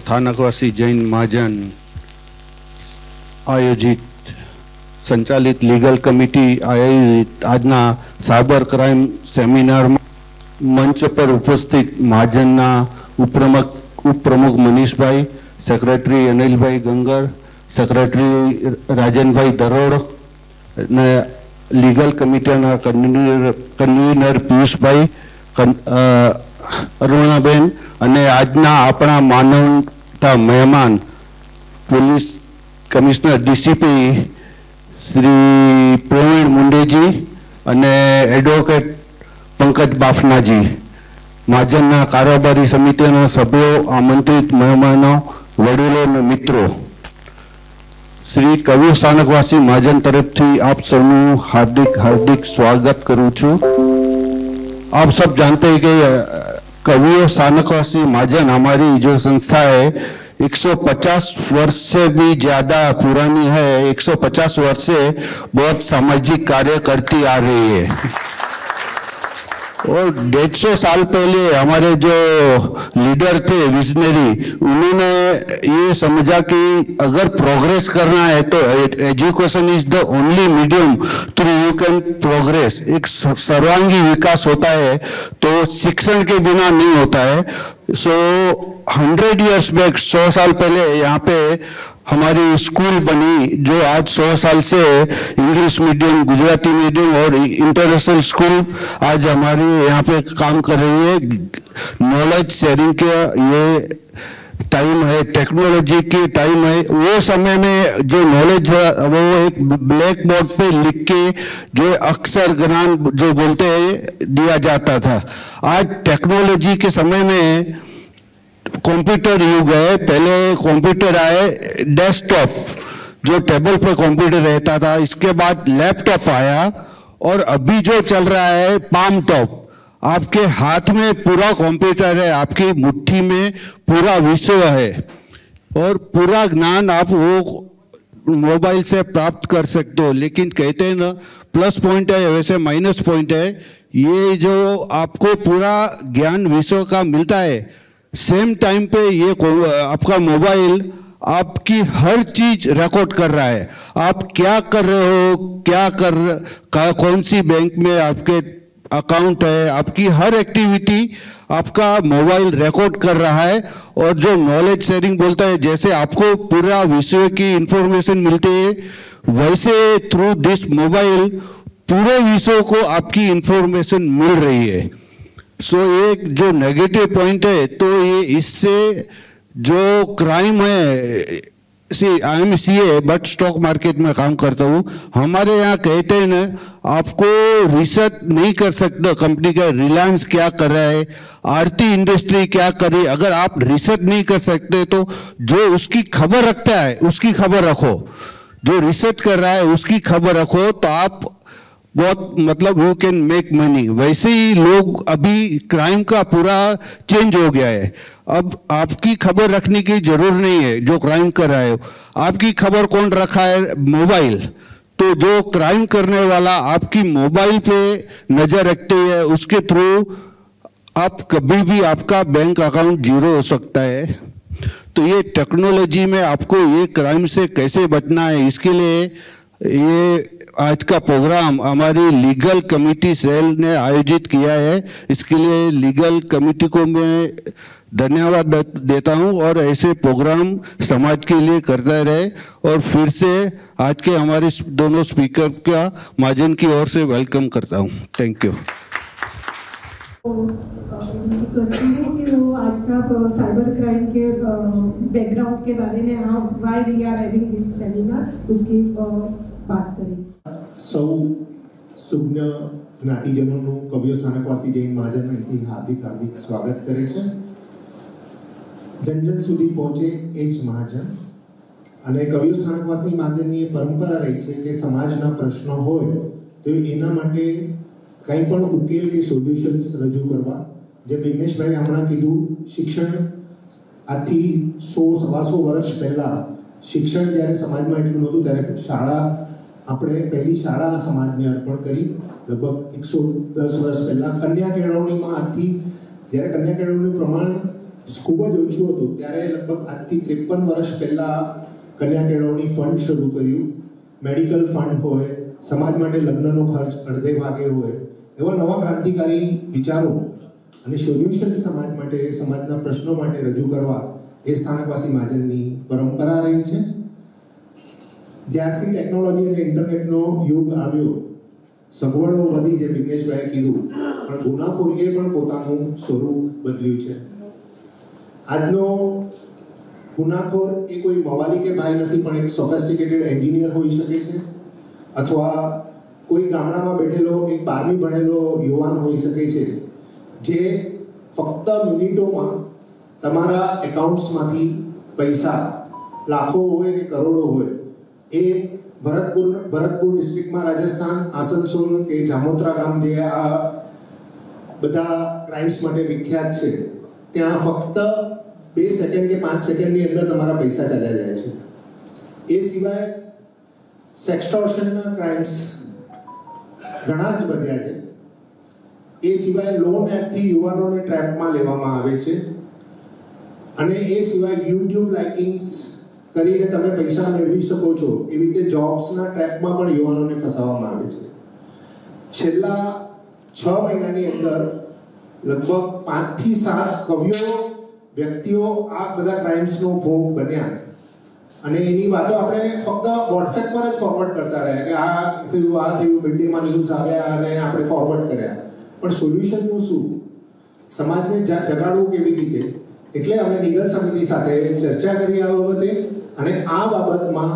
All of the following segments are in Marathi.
स्थानकवासी जैन महाजन आयोजित संचालित लीगल कमिटी आयोजित आजना साइबर क्राइम सेमिनार मंच पर उपस्थित महाजनना उपप्रमुख मनीष भाई, सेक्रेटरी अनिल भाई गंगर, सेक्रेटरी राजन भाई दरोड़ ने लीगल कमिटीना कन्वीनर पीयूष भाई, अरुणाबेन अने आजना अपना मानवता मेहमान police commissioner DCP Shri Praveen Mundeji अने एडवोकेट पंकज बाफनाजी, महाजनना कारोबारी समितिना सभ्यों, आमंत्रित मेहमानों, वडीलों ने मित्रों, श्री कवियो स्थानकवासी महाजन तरफथी आप सबनु हार्दिक हार्दिक स्वागत करूं छूं। आप सब जानते हैं कि कवियो स्थानकवासी महाजन हमारी जो संस्था है 150 वर्ष से भी ज्यादा पुरानी है। 150 वर्ष से बहुत सामाजिक कार्य करती आ रही है और 150 साल पहले हमारे जो लीडर थे विजनरी, उन्होंने ये समझा कि अगर प्रोग्रेस करना है तो education is the only medium through you can progress. एक सर्वांगी विकास होता है तो शिक्षण के बिना नहीं होता है। सो 100 इयर्स बैक, 100 साल पहले यहाँ पे हमारी स्कूल बनी जो आज 100 साल से इंग्लिश मीडियम, गुजराती मीडियम और इंटरनेशनल स्कूल आज हमारी यहाँ पे काम कर रही है। नॉलेज शेयरिंग के ये टाइम है, टेक्नोलॉजी की टाइम है। वो समय में जो नॉलेज है वो एक ब्लैक बोर्ड पे लिख के जो अक्षर ज्ञान जो बोलते हैं दिया जाता था। आज टेक्नोलॉजी के समय में कंप्यूटर युग है। पहले कंप्यूटर आए डेस्कटॉप, जो टेबल पे कंप्यूटर रहता था, इसके बाद लैपटॉप आया और अभी जो चल रहा है पाम टॉप। आपके हाथ में पूरा कंप्यूटर है, आपकी मुट्ठी में पूरा विश्व है और पूरा ज्ञान आप वो मोबाइल से प्राप्त कर सकते हो। लेकिन कहते हैं ना, प्लस पॉइंट है वैसे माइनस पॉइंट है। ये जो आपको पूरा ज्ञान विश्व का मिलता है, सेम टाइम पे ये आपका मोबाइल आपकी हर चीज रिकॉर्ड कर रहा है। आप क्या कर रहे हो, कौन सी बैंक में आपके अकाउंट है, आपकी हर एक्टिविटी आपका मोबाइल रिकॉर्ड कर रहा है। और जो नॉलेज शेयरिंग बोलता है, जैसे आपको पूरा विषय की इंफॉर्मेशन मिलती है, वैसे थ्रू दिस मोबाइल पूरे विषय को आपकी इंफॉर्मेशन मिल रही है। सो एक जो नेगेटिव पॉइंट है, तो ये इससे जो क्राइम है, I am CA but stock market में काम करता हूँ। हमारे यहाँ कहते हैं ना, आपको रिसर्च नहीं कर सकते कंपनी का रिलायंस क्या कर रहा है, आरती इंडस्ट्री क्या कर रही है। अगर आप रिसर्च नहीं कर सकते तो जो उसकी खबर रखता है उसकी खबर रखो, जो रिसर्च कर रहा है उसकी खबर रखो, तो आप बहुत मतलब यू कैन मेक मनी। वैसे ही लोग अभी क्राइम का पूरा चेंज हो गया है। अब आपकी खबर रखने की जरूरत नहीं है जो क्राइम कर रहा है, आपकी खबर कौन रखा है, मोबाइल। तो जो क्राइम करने वाला आपकी मोबाइल पे नजर रखते हैं, उसके थ्रू आप कभी भी आपका बैंक अकाउंट जीरो हो सकता है। तो ये टेक्नोलॉजी में आपको ये क्राइम से कैसे बचना है, इसके लिए ये आज का प्रोग्राम हमारी लीगल कमिटी सेल ने आयोजित किया है। इसके लिए लीगल कमिटी को मैं धन्यवाद देता हूं और ऐसे प्रोग्राम समाज के लिए करता रहे। और फिर से आज के हमारे दोनों स्पीकर का महाजन की ओर से वेलकम करता हूं। Thank you. करती हूँ कि वो आज का साइबर क्राइम के बैकग्राउंड के बारे में why we are having this seminar, उसकी बात करें। सौ सुज्ञ જ્ઞાતિજનોનું કવિયો સ્થાનકવાસી જૈન મહાજન અહીંથી હાર્દિક હાર્દિક સ્વાગત કરે છે। જન જન સુધી પહોંચે એ જ મહાજન અને કવિયો સ્થાનકવાસી મહાજનની એ પરંપરા રહી છે કે સમાજના પ્રશ્નો હોય તો એના માટે કંઈ પણ ઉકેલ કે સોલ્યુશન્સ રજૂ કરવા। જે વિઘ્નેશભાઈ હમણાં કીધું, शिक्षण આજથી 100-125 વર્ષ પહેલા शिक्षण જ્યારે સમાજમાં એટલું નહોતું, ત્યારે શાળા આપણે પહેલી શાળા સમાજને અર્પણ કરી લગભગ 110 વર્ષ પહેલા। કન્યા કેળવણીમાં આજથી જ્યારે કન્યા કેળવણીનું પ્રમાણ ખૂબ જ ઓછું હતું ત્યારે લગભગ આજથી 53 વર્ષ પહેલાં કન્યા કેળવણી ફંડ શરૂ કર્યું. મેડિકલ ફંડ હોય, સમાજ માટે લગ્નનો ખર્ચ અડધે ભાગે હોય, એવા નવા ક્રાંતિકારી વિચારો અને સોલ્યુશન સમાજ માટે, સમાજના પ્રશ્નો માટે રજૂ કરવા એ સ્થાનકવાસી મહાજનની પરંપરા રહી છે. જ્યારથી ટેકનોલોજી અને ઇન્ટરનેટનો યુગ આવ્યો, સગવડો વધી, જે વિઘ્નેશભાઈએ કીધું, પણ ગુનાખોરીએ પણ પોતાનું સ્વરૂપ બદલ્યું છે. આજનો ગુનાખોર એ કોઈ મવાલી કે ભાઈ નથી, પણ એક સોફેસ્ટિકેટેડ એન્જિનિયર હોઈ શકે છે, અથવા કોઈ ગામડામાં બેઠેલો એક 12મી ભણેલો યુવાન હોઈ શકે છે, જે ફક્ત મિનિટોમાં તમારા એકાઉન્ટ્સમાંથી પૈસા, લાખો હોય કે કરોડો હોય, એ ભરતપુર ડિસ્ટ્રિક્ટમાં રાજસ્થાન, આસનસોલ કે જામોત્રા ગામ જે આ બધા ક્રાઇમ્સ માટે વિખ્યાત છે, ત્યાં ફક્ત 2 સેકન્ડ કે 5 સેકન્ડની અંદર તમારા પૈસા ચાલ્યા જાય છે. એ સિવાય સેક્સટોર્શનના ક્રાઇમ્સ ઘણા જ વધ્યા છે. એ સિવાય લોન એપથી યુવાનોને ટ્રેપમાં લેવામાં આવે છે. અને એ સિવાય યુટ્યુબ લાઇકિંગ્સ કરીને તમે પૈસા મેળવી શકો છો, એવી રીતે જોબ્સના ટ્રેપમાં પણ યુવાનોને ફસાવવામાં આવે છે. છેલ્લા 6 મહિનાની અંદર લગભગ 5 થી 7 કવિઓ, વ્યક્તિઓ આ બધા ક્રાઇમ્સનો ભોગ બન્યા. અને એની વાતો આપણે ફક્ત વોટ્સએપ પર જ ફોરવર્ડ કરતા રહ્યા કે આ થયું, મિડડેમાં ન્યૂઝ આવ્યા અને આપણે ફોરવર્ડ કર્યા. પણ સોલ્યુશનનું શું? સમાજને જગાડવું કેવી રીતે? એટલે અમે લીગલ સમિતિ સાથે ચર્ચા કરી આ બાબતે, અને આ બાબતમાં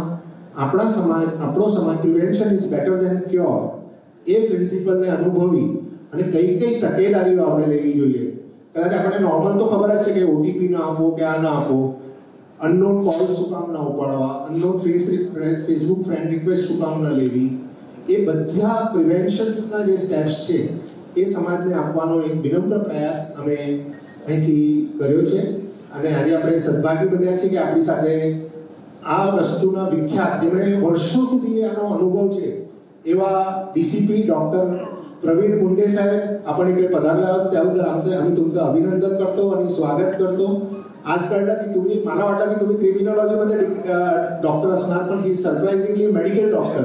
આપણો સમાજ prevention is better than cure એ પ્રિન્સિપલને અનુભવી અને કઈ તકેદારીઓ આપણે લેવી જોઈએ. કદાચ આપણને નોર્મલ તો ખબર જ છે કે ઓટીપી ના આપો કે આ ના આપો, અનનોન કોલ શું કામ ના ઉપાડવા, અનનોન ફેસબુક ફ્રેન્ડ રિક્વેસ્ટ શું કામ ના લેવી, એ બધા પ્રિવેન્શન્સના જે સ્ટેપ્સ છે એ સમાજને આપવાનો એક વિનમ્ર પ્રયાસ અમે અહીંથી કર્યો છે. અને આજે આપણે સદભાગી બન્યા છીએ કે આપણી સાથે આ વસ્તુના વિખ્યાત, જેમણે વર્ષો સુધી આનો અનુભવ છે, એવા ડીસીपी डॉक्टर प्रवीण मुंडे साहेब आपण इकडे पधारले आहोत. त्याबद्दल आम्ही तुमचं अभिनंदन करतो आणि स्वागत करतो. आज कळलं की मला वाटलं की तुम्ही क्रिमिनॉलॉजीमध्ये डॉक्टर असणार, पण ही सरप्राइझिंगली मेडिकल डॉक्टर.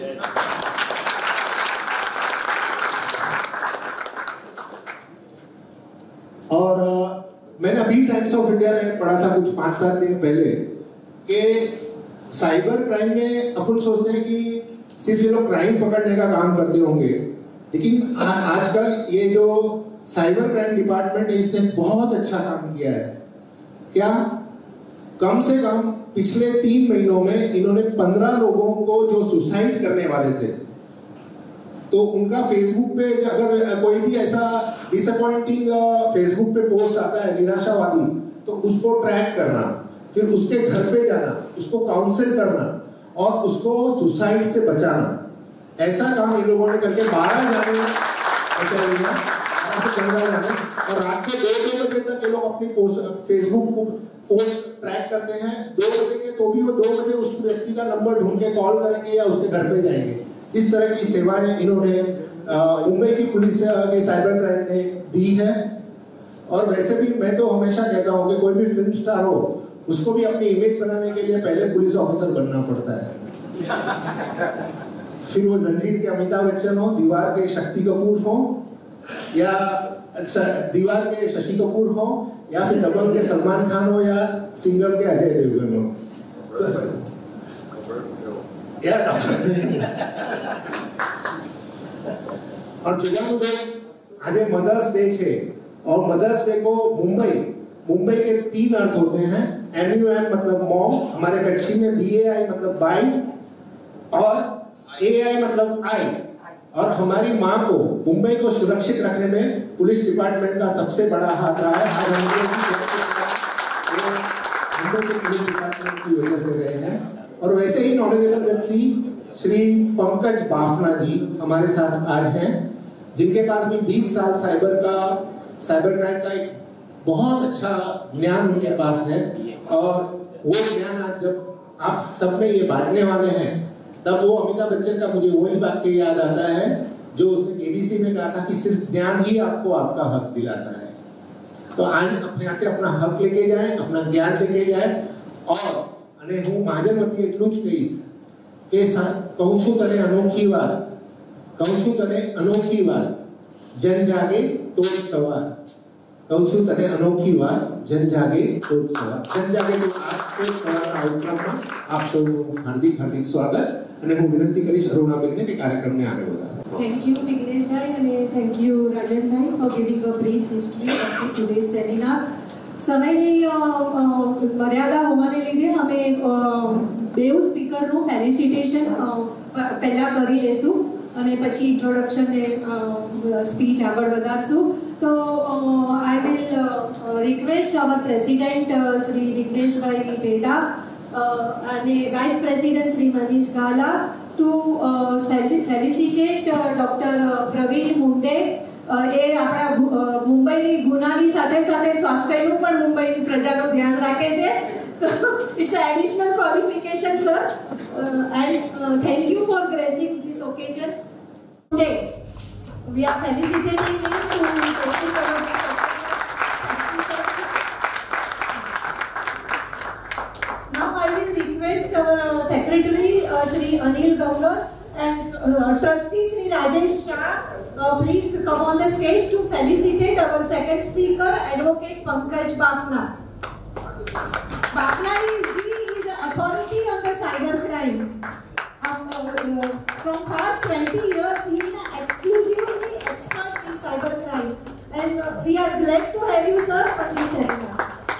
और मैंने अभी टाइम्स ऑफ इंडिया में पढ़ा था कुछ 5-7 दिन पहले कि साइबर क्राइम में अपन सोचते हैं कि सिर्फ ये लोग क्राइम पकड़ने का काम करते होंगे, लेकिन आजकल ये जो साइबर क्राइम डिपार्टमेंट है इसने बहुत अच्छा काम किया है. क्या? कम से कम पिछले 3 महीनों में इन्होंने 15 लोगों को जो सुसाइड करने वाले थे, तो उनका फेसबुक पे अगर कोई भी ऐसा डिसअपॉइंटिंग फेसबुक पे पोस्ट आता है निराशावादी, तो उसको ट्रैक करना, फिर उसके घर पे जाना, उसको काउंसिल करना और उसको सुसाइड से बचाना, ऐसा काम इन लोगों ने करके 12 जाने और रात में 2 बजे तक ये लोग अपनी फेसबुक पोस्ट ट्रैक करते हैं. 2 बजे तो भी वो 2 बजे उस व्यक्ति का नंबर ढूंढ के कॉल करेंगे या उसके घर पे जाएंगे. इस तरह की सेवाएं इन्होंने मुंबई की पुलिस के साइबर क्राइम ने दी है. और वैसे भी मैं तो हमेशा कहता हूँ कि कोई भी फिल्म स्टार हो, उसको भी अपनी इमेज बनाने के लिए पहले पुलिस ऑफिसर बनना पड़ता है. फिर वो जंजीर के अमिताभ बच्चन हो, दीवार के शक्ति कपूर हो, या दीवार के शशि कपूर हो, या फिर दबंग के सलमान खान हो, या सिंघम के अजय देवगन हो. और जुगानुबे आज मदर्स डे है, और मदर्स डे को मुंबई के 3 अर्थ होते हैं. MUM मतलब मॉम, हमारे कच्छी में BAI मतलब बाई, और AI मतलब आई. और हमारी माँ को, मुंबई को सुरक्षित रखने में पुलिस डिपार्टमेंट का सबसे बड़ा हाथ रहा है. आज मुंबई के पुलिस डिपार्टमेंट की वजह से रहे हैं. और वैसे ही नॉलेजेबल व्यक्ति श्री पंकज बाफना जी हमारे साथ आज हैं, जिनके पास भी 20 साल साइबर क्राइम का एक बहुत अच्छा ज्ञान उनके पास है. और वो ज्ञान आज जब आप सब में ये बांटने वाले हैं, तब वो अमिताभ बच्चन का मुझे वही वाक्य याद आता है जो उसने KBC में कहा था कि सिर्फ ज्ञान ही आपको आपका हक दिलाता है. तो आज यहाँ से अपना हक लेके जाए, अपना ज्ञान लेके जाए और અને હું મહાજન વતી એટલું જ કહીશ કે કહું છું તને અનોખી વાત, કહું છું તને અનોખી વાત, જન જાગે તો જ સવાર, કહું છું તને અનોખી વાત, જન જાગે તો જ સવાર, જન જાગે તો જ સવારના ઉપક્રમમાં આપ સૌનું હાર્દિક હાર્દિક સ્વાગત અને હું વિનંતી કરીશ અરુણાબેનને કે કાર્યક્રમને આગળ વધારે. Thank you, Vignesbhai, and thank you, Rajanbhai, for giving a brief history of today's seminar. સમયની મર્યાદા હોવાને લીધે અમે બેઉ સ્પીકરનું ફેલિસિટેશન પહેલાં કરી લેશું અને પછી ઇન્ટ્રોડક્શન ને સ્પીચ આગળ વધારશું. તો I will request our president Shri Vighneshbhai Bheda અને vice president Shri Manish Gala to felicitate doctor Pravin Munde. એ આપણા મુંબઈની ગુનાની સાથે સાથે સ્વાસ્થ્યનું પણ મુંબઈની પ્રજાનું ધ્યાન રાખે છે. તો it's additional qualification sir and thank you for gracing this occasion. We are felicitating him to proceed our Now I will request our secretary Shri Anil Gangar and trustee Shri Rajesh Shah please come on the stage to felicitate our second speaker, Advocate Pankaj Bafna. Bafna ji is an authority on the cyber crime. From past 20 years, he is an exclusively expert in cyber crime, and we are glad to have you, sir, for this seminar.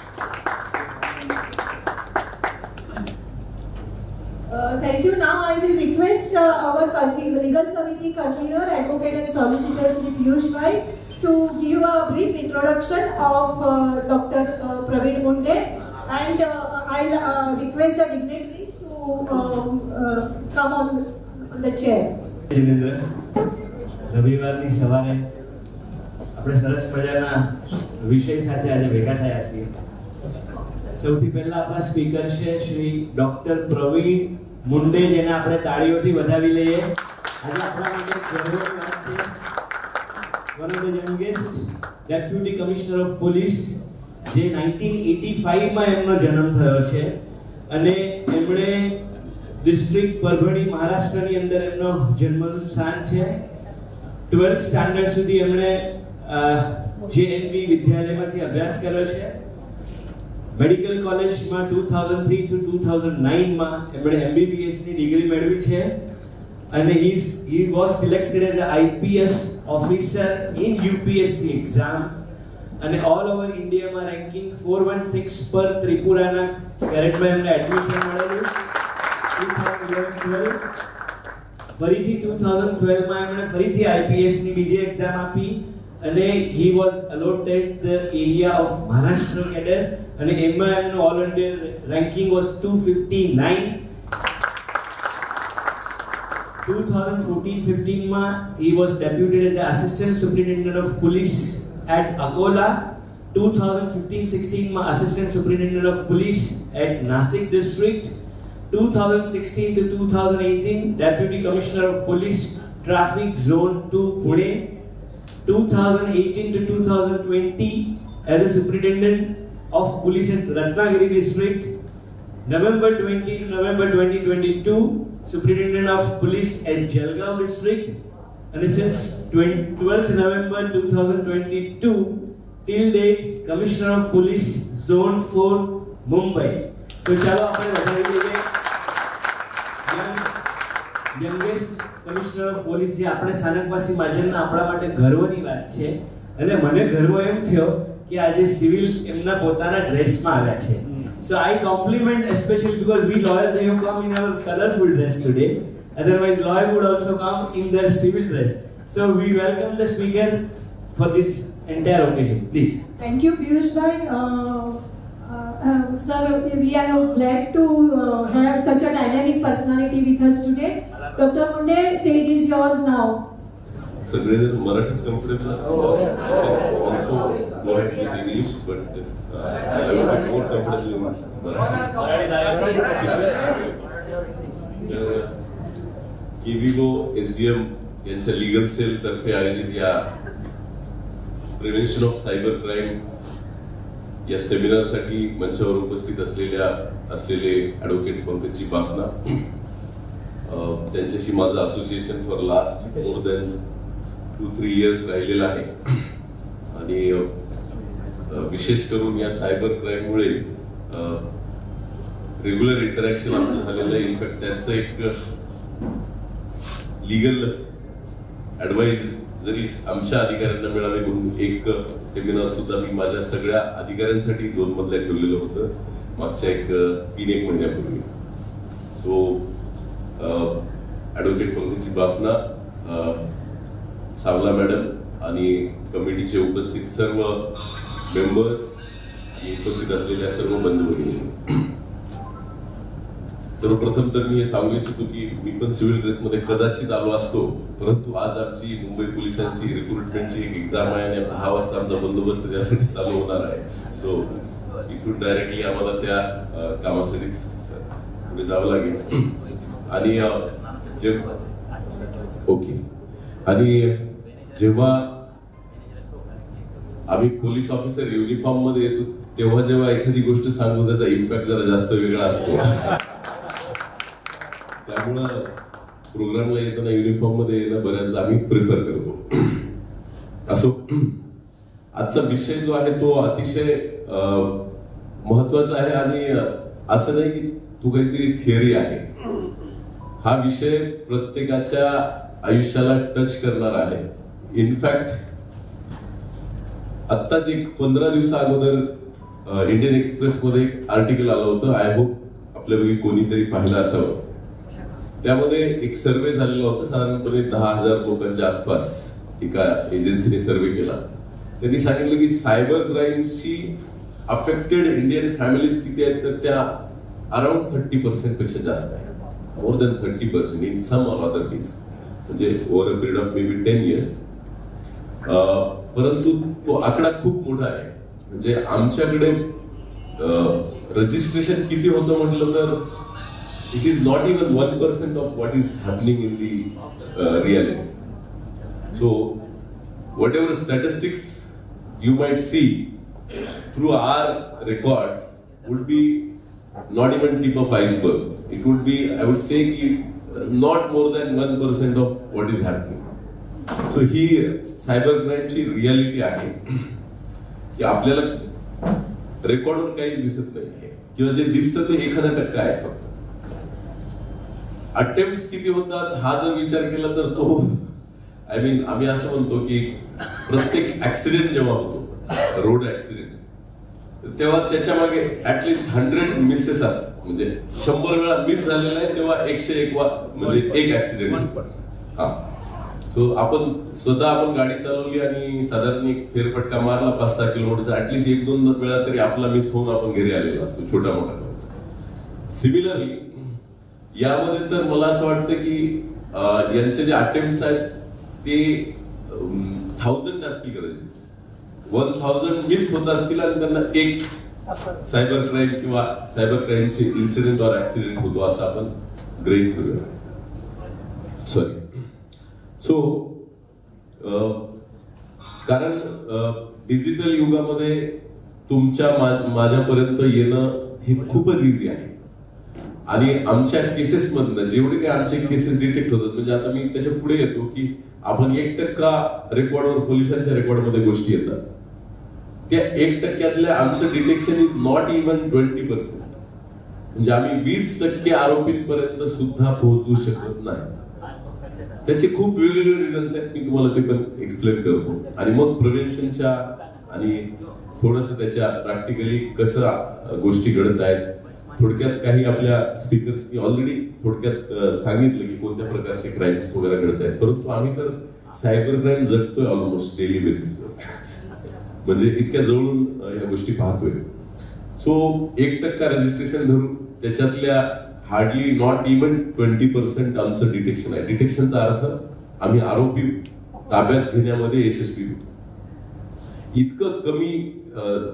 Thank you. Now I will request our legal committee convener, advocate and solicitor Shri Piyush Bhai to give a brief introduction of Dr. Praveen Munde, and I'll request the dignitaries to come on the chair. Jinendra, રવિવારની સવારે આપણે સરસ મજાના વિષય સાથે આજે ભેગા થયા છીએ. સૌથી પહેલા આપણા સ્પીકર છે શ્રી ડોક્ટર પ્રવીણ મુંડે, જેને આપણે તાળીઓથી વધાવી લઈએ. આજે આપણા માટે ગૌરવની વાત છે. One of the youngest deputy commissioner of police, જે 1985માં એમનો જન્મ થયો છે અને એમણે ડિસ્ટ્રિક્ટ પરભણી મહારાષ્ટ્રની અંદર એમનો જન્મનું સ્થાન છે. 12th સ્ટાન્ડર્ડ સુધી એમણે JNV વિદ્યાલયમાંથી અભ્યાસ કર્યો છે. મેડિકલ કોલેજમાં 2003 to 2009માં એમણે MBBS ની ડિગ્રી મેળવી છે અને he was selected as a IPS officer in UPSC exam અને ઓલ ઓવર ઇન્ડિયામાં રેન્કિંગ 416 પર ત્રિપુરાના કેરેટમાં એમને એડમિશન મળેલું. 2011-12 ફરીથી 2012માં એમણે ફરીથી IPS ની બીજી એક્ઝામ આપી અને he was allotted the area of Maharashtra cadre અને એમાં એમનું ઓલ ઇન્ડિયા રેન્કિંગ was 259. 2014-15માં he was deputed as the assistant superintendent of police at Akola. 2015-16માં assistant superintendent of police at Nasik district. 2016 to 2018 deputy commissioner of police traffic zone 2 Pune. 2018 to 2020 as a superintendent of police at Ratnagiri district. November 20 to November 2022 superintendent of police at Jalgaon district, and since 12th November 2022 till date commissioner of police zone 4 Mumbai. તો ચાલો આપણે વધારી લઈએ. યંગેસ્ટ કમિશનર ઓફ પોલીસ, જે આપણે સ્થાનકવાસી મહાજનના આપણા માટે ગર્વની વાત છે અને મને ગર્વ એમ થયો કે આજે સિવિલ એમના પોતાના ડ્રેસમાં આવ્યા છે. So I compliment especially because we lawyer, they have come in our colorful dress today. Otherwise lawyer would also come in their civil dress. So we welcome the speaker for this entire occasion. Please. Thank you, Piyush Bhai. Sir, we are glad to have such a dynamic personality with us today. Dr. Munde, stage is yours now. So, Marathi comfortable as well. I can also go ahead with English, but I will be more comfortable in Marathi. KVGO SGM यांच्या लीगल सेल तर्फे आयोजित या प्रिव्हेन्शन ऑफ सायबर क्राईम या सेमिनारसाठी मंचावर उपस्थित असलेले ॲडव्होकेट पंकजी बाफना, त्यांच्याशी माझं association for last more than 2-3 years राहिलेलं आहे आणि विशेष करून या सायबर क्राईममुळे रेग्युलर इंटरॅक्शन आमचं झालेलं आहे. इनफॅक्ट त्यांचं एक लीगल ॲडवाईस जरी आमच्या अधिकाऱ्यांना मिळावे म्हणून एक सेमिनार सुद्धा मी माझ्या सगळ्या अधिकाऱ्यांसाठी झोनमधल्या ठेवलेलं होतं मागच्या 3-1 महिन्यापूर्वी. So advocate Pankajji Bafna, Savla madam आणि कमिटीचे उपस्थित सर्व मेंबर्स आणि उपस्थित असलेल्या सर्व बंधू भगिनी, सर्वप्रथम तर मी हे सांगू इच्छितो की मी पण सिव्हिल ड्रेसमध्ये कदाचित आलो असतो, परंतु आज आमची मुंबई पोलिसांची रिक्रुटमेंटची एक एक्झाम आहे आणि 10 वाजता आमचा बंदोबस्त त्यासाठी चालू होणार आहे. सो इथून डायरेक्टली आम्हाला त्या कामासाठीच पुढे जावं लागेल. आणि जेव्हा आम्ही पोलीस ऑफिसर युनिफॉर्म मध्ये येतो तेव्हा जेव्हा एखादी गोष्ट सांगतो त्याचा इम्पॅक्ट जरा जास्त वेगळा असतो. त्यामुळं प्रोग्रामला येताना युनिफॉर्म मध्ये येणं बऱ्याचदा आम्ही प्रिफर करतो. असो, आजचा विषय जो आहे तो अतिशय महत्वाचा आहे आणि असं नाही की तो काहीतरी थिअरी आहे. हा विषय प्रत्येकाच्या आयुष्याला टच करणार आहे. इनफॅक्ट आत्ताच एक 15 दिवसा अगोदर इंडियन एक्सप्रेस मध्ये एक आर्टिकल आलं होतं. आय होप आपल्यापैकी कोणीतरी पाहिलं असावं. त्यामध्ये एक सर्वे झालेला होता, साधारणपणे 10,000 लोकांच्या आसपास एका एजन्सीने सर्वे केला. त्यांनी सांगितलं की सायबर क्राईमची अफेक्टेड इंडियन फॅमिलीज किती आहेत तर त्या अराउंड 30% पेक्षा जास्त आहे. More than 30% in some or other ways, म्हणजे over a period of may be 10 years. परंतु तो आकडा खूप मोठा आहे. म्हणजे आमच्याकडे रजिस्ट्रेशन किती होतं म्हटलं तर it is not even 1% of what is happening in the reality. So what statistics you might see through our records would be not even tip of iceberg. It would be, I would say, not more than 1% of what is happening. So ही सायबर क्राईमची रियालिटी आहे की आपल्याला रेकॉर्डवर काही दिसत नाही किंवा जे दिसतं ते 1% आहे फक्त. अटेम्प्ट्स किती होतात हा जर विचार केला तर तो आम्ही असं म्हणतो की प्रत्येक ऍक्सिडेंट जेव्हा होतो, रोड ऍक्सिडेंट, तेव्हा त्याच्या मागे ऍटलिस्ट 100 मिसेस असतात. म्हणजे 100 वेळा मिस झालेला आहे तेव्हा 101 म्हणजे एक ऍक्सिडेंट. हा, सो आपण गाडी चालवली आणि साधारण एक फेरफटका मारला 5-6 किलोमीटरचा, ऍटलिस्ट 1-2 वेळा तरी आपला मिस होऊन आपण घरी आलेलो असतो छोटा मोठा. सिमिलरली यामध्ये तर मला असं वाटतं की यांचे जे अटेम्प्ट्स आहेत ते 1000 असतील गरज, 1000 मिस होत असतील आणि त्यांना एक सायबर क्राईम किंवा सायबर क्राईमचे इन्सिडेंट और ऍक्सिडेंट होतो असं आपण गृहीत धरूया. सॉरी. सो कारण डिजिटल युगामध्ये तुमच्या माझ्यापर्यंत येणं हे खूपच इझी आहे आणि आमच्या केसेस मधनं जेवढे काही आमचे केसेस डिटेक्ट होतात, म्हणजे आता मी त्याच्या पुढे येतो की आपण 1% रेकॉर्डवर पोलिसांच्या रेकॉर्डमध्ये गोष्टी येतात, त्या 1% आमचं डिटेक्शन इज नॉट इव्हन 20%. म्हणजे आम्ही 20% आरोपींपर्यंत सुद्धा पोहोचू शकत नाही. त्याचे खूप वेगवेगळे रिझन्स आहेत, मी तुम्हाला ते पण एक्सप्लेन करतो. आणि मग प्रिव्हेन्शनच्या आणि थोडस त्याच्या प्रॅक्टिकली कसं गोष्टी घडत आहेत. थोडक्यात काही आपल्या स्पीकर्सनी ऑलरेडी थोडक्यात सांगितलं की कोणत्या प्रकारचे क्राईम्स वगैरे घडत आहेत, परंतु आम्ही तर सायबर क्राईम जगतोय ऑलमोस्ट डेली बेसिसवर, म्हणजे इतक्या जवळून या गोष्टी पाहतोय. सो 1% रजिस्ट्रेशन धरून त्याच्यातल्या हार्डली नॉट इव्हन 20% आमचं डिटेक्शन आहे. डिटेक्शनचा अर्थ आम्ही आरोपी ताब्यात घेण्यामध्ये यशस्वी होतो. इतकं कमी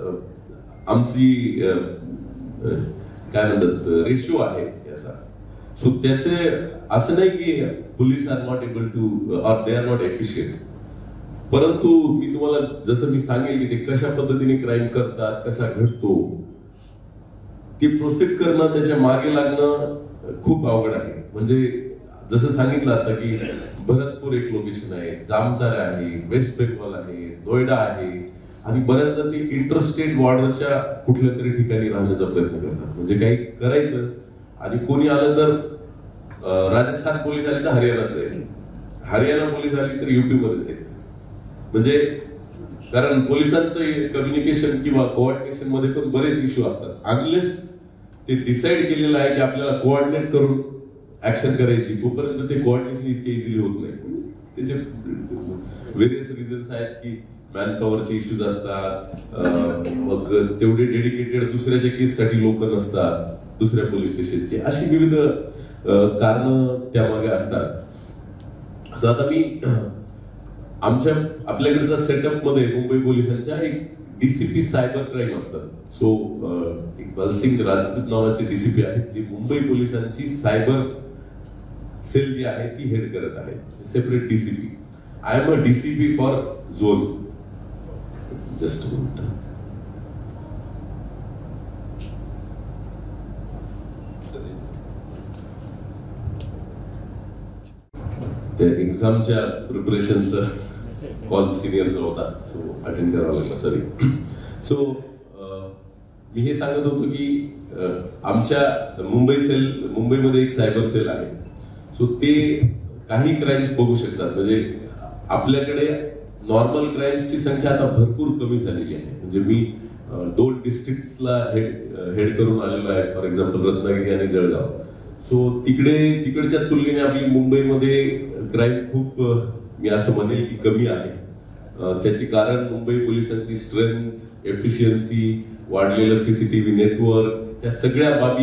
आमची काय म्हणतात रेशिओ आहे याचा. सो त्याचे असं नाही की police are not able to or they are not efficient. परंतु मी तुम्हाला जसं मी सांगेल की ते कशा पद्धतीने क्राईम करतात, कसा घडतो, ती प्रोसेड करणं, त्याच्या मागे लागणं खूप अवघड आहे. म्हणजे जसं सांगितलं आता की भरतपूर एक लोकेशन आहे, जामतारा आहे, वेस्ट बेंगॉल आहे, नोएडा आहे, आणि बऱ्याचदा ते इंटरस्टेट बॉर्डरच्या कुठल्या तरी ठिकाणी राहण्याचा प्रयत्न करतात. म्हणजे काही करायचं आणि कोणी आलं तर राजस्थान पोलीस आली तर हरियाणात जायचं, हरियाणा पोलीस आली तर युपी मध्ये जायचं. म्हणजे कारण पोलिसांचं कम्युनिकेशन किंवा कोऑर्डिनेशन मध्ये पण बरेच इश्यू असतात. अनलेस ते डिसाईड केलेलं आहे की आपल्याला कोऑर्डिनेट करून ऍक्शन करायची, तोपर्यंत ते कोऑर्डिनेशन इतके इझिली होत नाही. त्याचे व्हेरियस रिझन्स आहेत की मॅनपॉवरचे इश्यूज असतात, मग तेवढे डेडिकेटेड दुसऱ्याच्या केससाठी लोक नसतात, दुसऱ्या पोलीस स्टेशनचे, अशी विविध कारण त्यामागे असतात. असं आता मी आपल्याकडच्या सेटअप मध्ये मुंबई पोलिसांच्या एक डीसीपी सायबर क्राईम असतात. सो इक्बाल सिंग राजपूत नावाचे डीसीपी आहेत जे मुंबई पोलिसांची सायबर सेल जी आहे ती हेड करत आहे, separate DCP. I am a DCP for zone. Just त्या एक्झामच्या प्रिपरेशनचा कॉल सिनियरचा होता, सो अटेंड करावा लागला, सॉरी. सो मी हे सांगत होतो की आमच्या मुंबईमध्ये एक सायबर सेल आहे. सो ते काही क्राईम्स बघू शकतात. म्हणजे आपल्याकडे नॉर्मल क्राईम्सची संख्या आता भरपूर कमी झालेली आहे. म्हणजे मी 2 डिस्ट्रिक्ट्सला हेड करून आलेलो आहे, फॉर एक्झाम्पल रत्नागिरी आणि जळगाव. सो तिकडच्या तुलनेने आपली मुंबईमध्ये क्राईम खूप, मी असं म्हणेल की कमी आहे. त्याची कारण मुंबई पोलिसांची स्ट्रेंथ, एफिशियन्सी, वाढलेलं सीसीटीव्ही नेटवर्क, या सगळ्या बाबी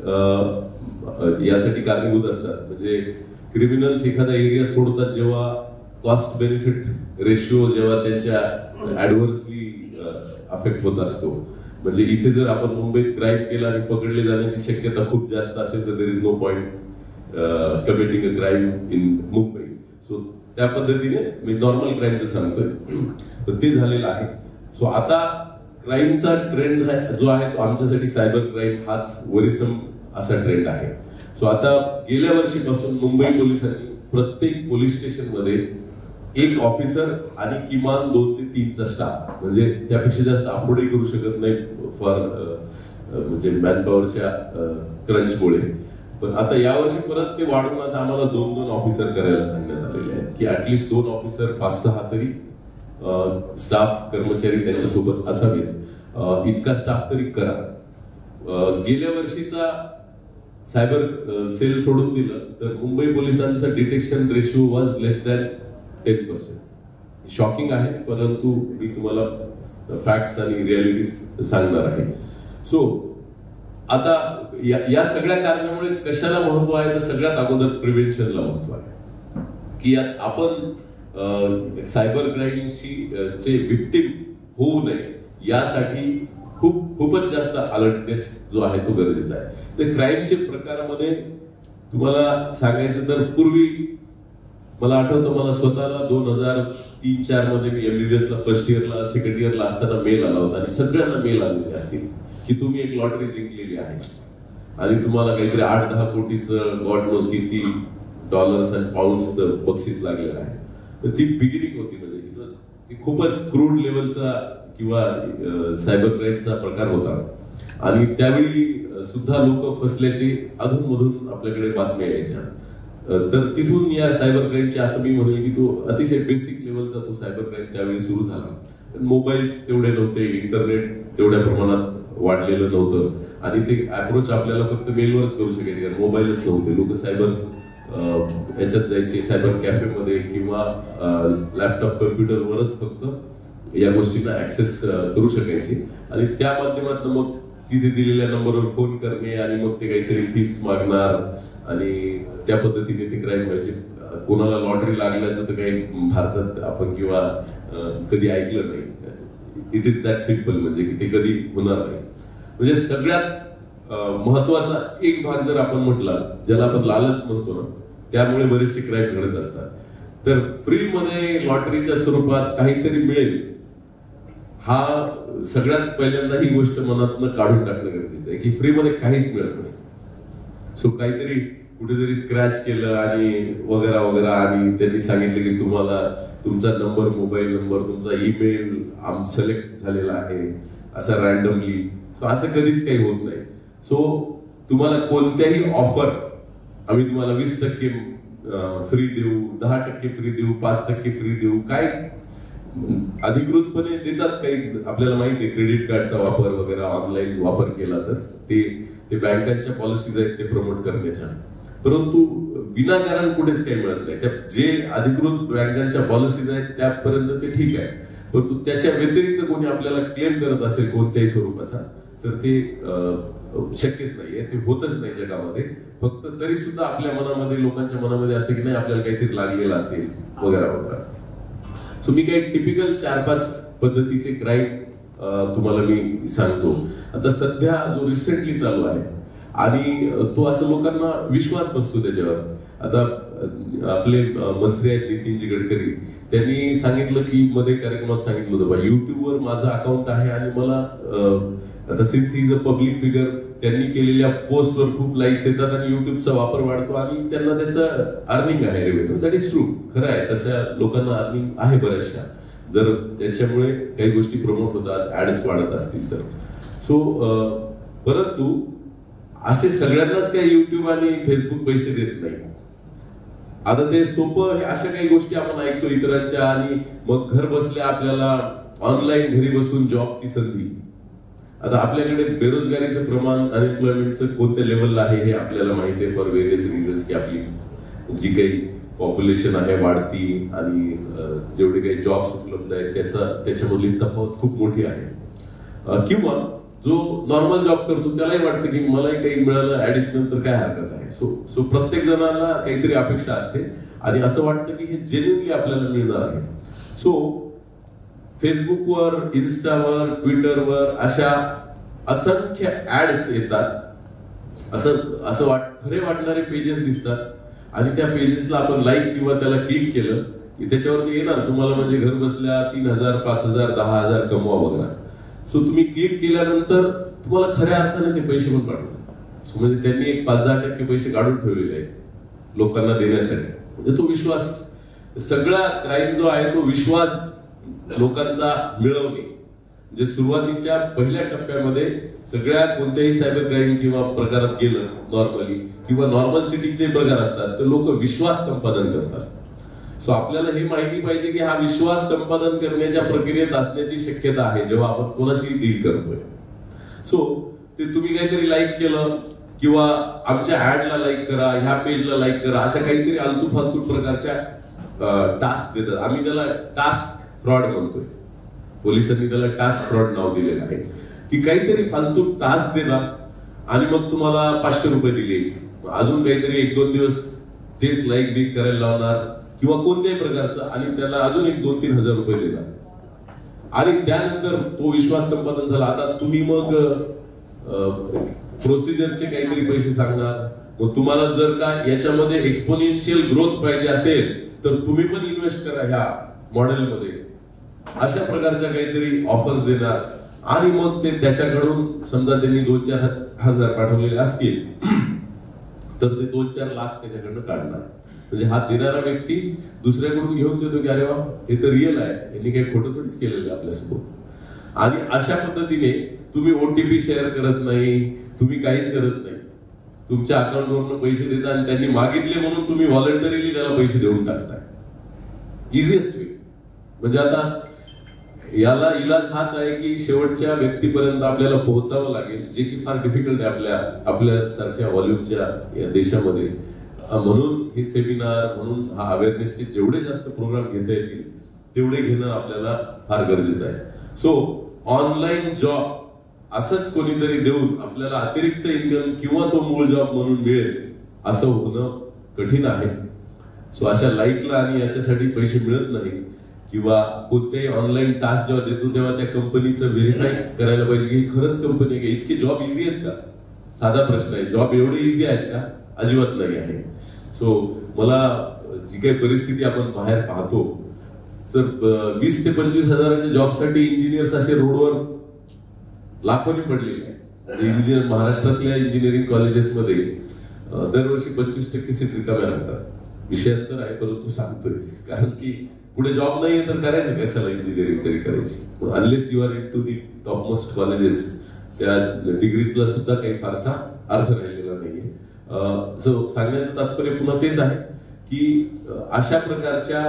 यासाठी कारणीभूत असतात. म्हणजे क्रिमिनल्स एखादा एरिया सोडतात जेव्हा कॉस्ट बेनिफिट रेशिओ जेव्हा त्यांच्या ऍडव्हर्सली अफेक्ट होत असतो. म्हणजे इथे जर आपण मुंबईत क्राईम केला आणि पकडले जाण्याची शक्यता खूप जास्त असेल तर there is no point committing a crime in Mumbai. So त्या पद्धतीने मी नॉर्मल क्राईमचं सांगतोय, तर ते झालेलं आहे. सो आता क्राईमचा ट्रेंड जो आहे तो आमच्यासाठी सायबर क्राईम हाच वरिसम असा ट्रेंड आहे. सो आता गेल्या वर्षीपासून मुंबई पोलिसांनी प्रत्येक पोलीस स्टेशन मध्ये एक ऑफिसर आणि किमान 2 ते 3चा स्टाफ, म्हणजे त्यापेक्षा जास्त अफोर्डही करू शकत नाही फॉर म्हणजे मॅनपॉवरच्या क्रंचमुळे. पण आता यावर्षी परत ते वाढून आता आम्हाला 2-2 ऑफिसर करायला सांगण्यात आलेले आहेत की ऍटलिस्ट 2 ऑफिसर 5-6 तरी स्टाफ कर्मचारी त्यांच्यासोबत असावेत, इतका स्टाफ तरी करा. गेल्या वर्षीचा सायबर सेल सोडून दिलं तर मुंबई पोलिसांचा detection ratio was less than 10%. Shocking आहे, परंतु मी तुम्हाला फॅक्ट्स आणि रियालिटीज सांगणार आहे. सो आता या सगळ्या कारणामुळे कशाला महत्व आहे तर सगळ्यात अगोदर प्रिव्हेन्शनला महत्व आहे की यात आपण सायबर क्राईमची चे विक्टिम होऊ नये यासाठी खूपच जास्त अलर्टनेस जो आहे तो गरजेचा आहे. तर क्राईमचे प्रकारामध्ये तुम्हाला सांगायचं तर पूर्वी मला आठवतं, मला स्वतःला 2003-04 मध्ये मी MBBS ला फर्स्ट इयरला सेकंड इयरला असताना मेल आला होता आणि सगळ्यांना मेल आलेले असतील की तुम्ही एक लॉटरी जिंकलेली आहे आणि तुम्हाला काहीतरी 8-10 कोटीचं गॉड नोज किती डॉलर्स आणि पाऊंड्सचं बक्षीस लागलेलं आहे. तर ती बिगिनिंग होती. म्हणजे ती खूपच क्रूड लेवलचा किंवा सायबर क्राईमचा प्रकार होता आणि त्यावेळी सुद्धा लोक फसल्याची अधूनमधून आपल्याकडे बातम्या यायच्या. तर तिथून या सायबर क्राईमचे असं मी म्हणेल की तो अतिशय बेसिक लेवलचा तो सायबर क्राईम त्यावेळी सुरू झाला. मोबाईल्स तेवढे नव्हते, इंटरनेट तेवढ्या प्रमाणात वाढलेलं नव्हतं आणि ते अप्रोच आपल्याला फक्त मेलवरच करू शकायचे कारण मोबाईलच नव्हते. लोक सायबर याच्यात जायचे, सायबर कॅफेमध्ये किंवा लॅपटॉप कम्प्युटरवरच फक्त या गोष्टींना ऍक्सेस करू शकायचे आणि त्या माध्यमातून मग तिथे दिलेल्या नंबरवर फोन करणे आणि मग ते काहीतरी फीस मागणार आणि त्या पद्धतीने ते क्राईम व्हायचे. कोणाला लॉटरी लागल्याचं तर काही भारतात आपण किंवा कधी ऐकलं नाही. इट इज दॅट सिम्पल, म्हणजे की ते कधी होणार नाही. म्हणजे सगळ्यात महत्वाचा एक भाग जर आपण म्हटला ज्याला आपण लालच म्हणतो ना, त्यामुळे बरेचसे क्राईम घडत असतात. तर फ्रीमध्ये लॉटरीच्या स्वरूपात काहीतरी मिळेल, हा सगळ्यात पहिल्यांदा ही गोष्ट मनातनं काढून टाकणं गरजेचं आहे की फ्रीमध्ये काहीच मिळत नसतं. सो काहीतरी कुठेतरी स्क्रॅच केलं आणि वगैरे वगैरे आणि त्यांनी सांगितलं की तुम्हाला तुमचा नंबर, मोबाईल नंबर, तुमचा ईमेल सिलेक्ट झालेला आहे असं रॅन्डमली. सो असं कधीच काही होत नाही. सो तुम्हाला कोणत्याही ऑफर आम्ही तुम्हाला 20% फ्री देऊ, 10% फ्री देऊ, 5% फ्री देऊ, काय अधिकृतपणे देतात काही, आपल्याला माहिती आहे क्रेडिट कार्डचा वापर वगैरे ऑनलाईन वापर केला तर ते बँकांच्या पॉलिसीज आहेत ते प्रमोट करण्याच्या. परंतु विनाकारण कुठेच काही मिळत नाही. त्या जे अधिकृत बँकांच्या पॉलिसीज आहेत त्यापर्यंत ते ठीक आहे, परंतु त्याच्या व्यतिरिक्त कोणी आपल्याला क्लेम करत असेल कोणत्याही स्वरूपाचा तर ते शक्यच नाहीये, ते होतच नाही जगामध्ये. फक्त तरी सुद्धा आपल्या मनामध्ये, लोकांच्या मनामध्ये असते की नाही आपल्याला काहीतरी लागलेलं असेल वगैरे वगैरे. सो मी काही टिपिकल 4-5 पद्धतीचे क्राईम तुम्हाला मी सांगतो. आता सध्या जो रिसेंटली चालू आहे आणि तो असं लोकांना विश्वास बसतो त्याच्यावर. आता आपले मंत्री आहेत नितीनजी गडकरी, त्यांनी सांगितलं की मध्ये कार्यक्रमात सांगितलं होतं बा युट्यूबवर माझं अकाउंट आहे आणि मला आता since he is a public figure, त्यांनी केलेल्या पोस्टवर खूप लाईक्स येतात आणि युट्यूबचा वापर वाढतो आणि त्यांना त्याचं अर्निंग आहे, रेव्हेन्यू. दॅट इज ट्रू, खरं आहे. तशा लोकांना अर्निंग आहे बऱ्याचशा, जर त्याच्यामुळे काही गोष्टी प्रमोट होतात, ऍड्स वाढत असतील तर. सो परंतु असे सगळ्यांनाच काही युट्यूब आणि फेसबुक पैसे देत नाही. आता ते सोपं हे अशा काही गोष्टी आपण ऐकतो इतरांच्या आणि मग घर बसल्या आपल्याला ऑनलाईन घरी बसून जॉबची संधी. आता आपल्याकडे बेरोजगारीचं प्रमाण, अनएम्प्लॉयमेंटचं कोणत्या लेवलला आहे हे आपल्याला माहिती आहे फॉर व्हेरियस रिझन्स, की आपली जी काही पॉप्युलेशन आहे वाढती आणि जेवढे काही जॉब्स उपलब्ध आहेत त्याच्यामधली तफावत खूप मोठी आहे. किंवा जो नॉर्मल जॉब करतो त्यालाही वाटतं की मलाही काही मिळालं ऍडिशनल तर काय हरकत आहे. सो प्रत्येक जणाला काहीतरी अपेक्षा असते आणि असं वाटतं की हे जेन्युइनली आपल्याला मिळणार आहे. सो फेसबुकवर, इन्स्टावर, ट्विटरवर अशा असंख्य ऍड्स येतात. असं खरे वाटणारे पेजेस दिसतात आणि त्या पेजेसला आपण लाईक किंवा त्याला क्लिक केलं की त्याच्यावरती येणार तुम्हाला म्हणजे घर बसल्या 3,000, 5,000, 10,000 कमवा वगैरे. सो तुम्ही क्लिक केल्यानंतर तुम्हाला खऱ्या अर्थाने ते पैसे पण पाठवतात. सो म्हणजे त्यांनी एक 5-10% पैसे काढून ठेवलेले आहेत लोकांना देण्यासाठी. म्हणजे तो विश्वास, सगळा क्राईम जो आहे तो विश्वास लोकांचा मिळवणे. जे सुरुवातीच्या पहिल्या टप्प्यामध्ये सगळ्या कोणत्याही सायबर क्राईम किंवा प्रकारात गेलं नॉर्मली किंवा नॉर्मल चिटिंगचे प्रकार असतात तर लोक विश्वास संपादन करतात. सो आपल्याला हे माहिती पाहिजे की हा विश्वास संपादन करण्याच्या प्रक्रियेत असण्याची शक्यता आहे जेव्हा आपण कोणाशी डील करतोय. सो ते तुम्ही काहीतरी लाईक केलं किंवा आमच्या ऍडला लाईक करा, ह्या पेजला लाईक करा, अशा काहीतरी आलतू फालतू प्रकारच्या टास्क देतात. आम्ही त्याला टास्क फ्रॉड म्हणतोय, पोलिसांनी त्याला टास्क फ्रॉड नाव दिलेलं आहे. की काहीतरी फालतू टास्क देणार आणि मग तुम्हाला 500 रुपये दिले, अजून काहीतरी 1-2 दिवस तेच लाईक बिक करायला लावणार किंवा कोणत्याही प्रकारचं आणि त्याला अजून 2-3 हजार रुपये देणार आणि त्यानंतर तो विश्वास संपादन झाला. आता तुम्ही मग प्रोसिजरचे काहीतरी पैसे सांगणार. मग तुम्हाला जर का याच्यामध्ये एक्सपोनेन्शियल ग्रोथ पाहिजे असेल तर तुम्ही पण इन्व्हेस्ट करा ह्या मॉडेलमध्ये, अशा प्रकारच्या काहीतरी ऑफर्स देणार आणि मग ते त्याच्याकडून समजा त्यांनी 2-4 हजार पाठवलेले असतील तर ते 2-4 लाख त्याच्याकडनं काढणार. म्हणजे हा देणारा व्यक्ती दुसऱ्याकडून घेऊन देतो की अरे वा हे तर रिअल आहे, यांनी काही खोटं थोडीच केलेलं आहे आपल्यासोबत. आणि अशा पद्धतीने तुम्ही OTP शेअर करत नाही, तुम्ही काहीच करत नाही, तुमच्या अकाउंटवरून पैसे देता आणि त्यांनी मागितले म्हणून तुम्ही व्हॉलंटरीली त्याला पैसे देऊन टाकताय. इझिएस्ट वे. म्हणजे आता याला इलाज हाच आहे की शेवटच्या व्यक्तीपर्यंत आपल्याला पोहोचावं लागेल, जे की फार डिफिकल्ट आहे आपल्या सारख्या व्हॉल्यूमच्या या देशामध्ये. म्हणून हे सेमिनार, म्हणून हा अवेअरनेसचे जेवढे जास्त प्रोग्राम घेता येतील तेवढे घेणं आपल्याला फार गरजेचं आहे. सो ऑनलाईन जॉब असंच कोणीतरी देऊन आपल्याला अतिरिक्त इन्कम किंवा तो मूळ जॉब म्हणून मिळेल असं होणं कठीण आहे. सो अशा लाईकला आणि याच्यासाठी पैसे मिळत नाही किंवा कोणत्याही ऑनलाईन टास्क जेव्हा देतो तेव्हा त्या कंपनीचं व्हेरीफाय करायला पाहिजे की खरंच कंपनी आहे का. इतके जॉब इझी आहेत का? साधा प्रश्न आहे. जॉब एवढे इझी आहेत का? अजिबात नाही आहे. सो मला जी काही परिस्थिती आपण बाहेर पाहतो, तर 20 ते 25 हजाराच्या जॉबसाठी इंजिनियर्स असे रोडवर लाखोनी पडलेले आहेत. महाराष्ट्रातल्या इंजिनिअरिंग कॉलेजेसमध्ये दरवर्षी 25% सीट रिकाम्या राहतात. विषयांतर आहे, परंतु सांगतोय कारण की पुढे जॉब नाहीये तर करायचं कशाला इंजिनिअरिंग तरी करायची. Unless you are in to the top most colleges, त्या डिग्रीजला सुद्धा काही फारसा अर्थ राहिलेला नाहीये. सो सांगण्याचं तात्पर्य पुन्हा तेच आहे की अशा प्रकारच्या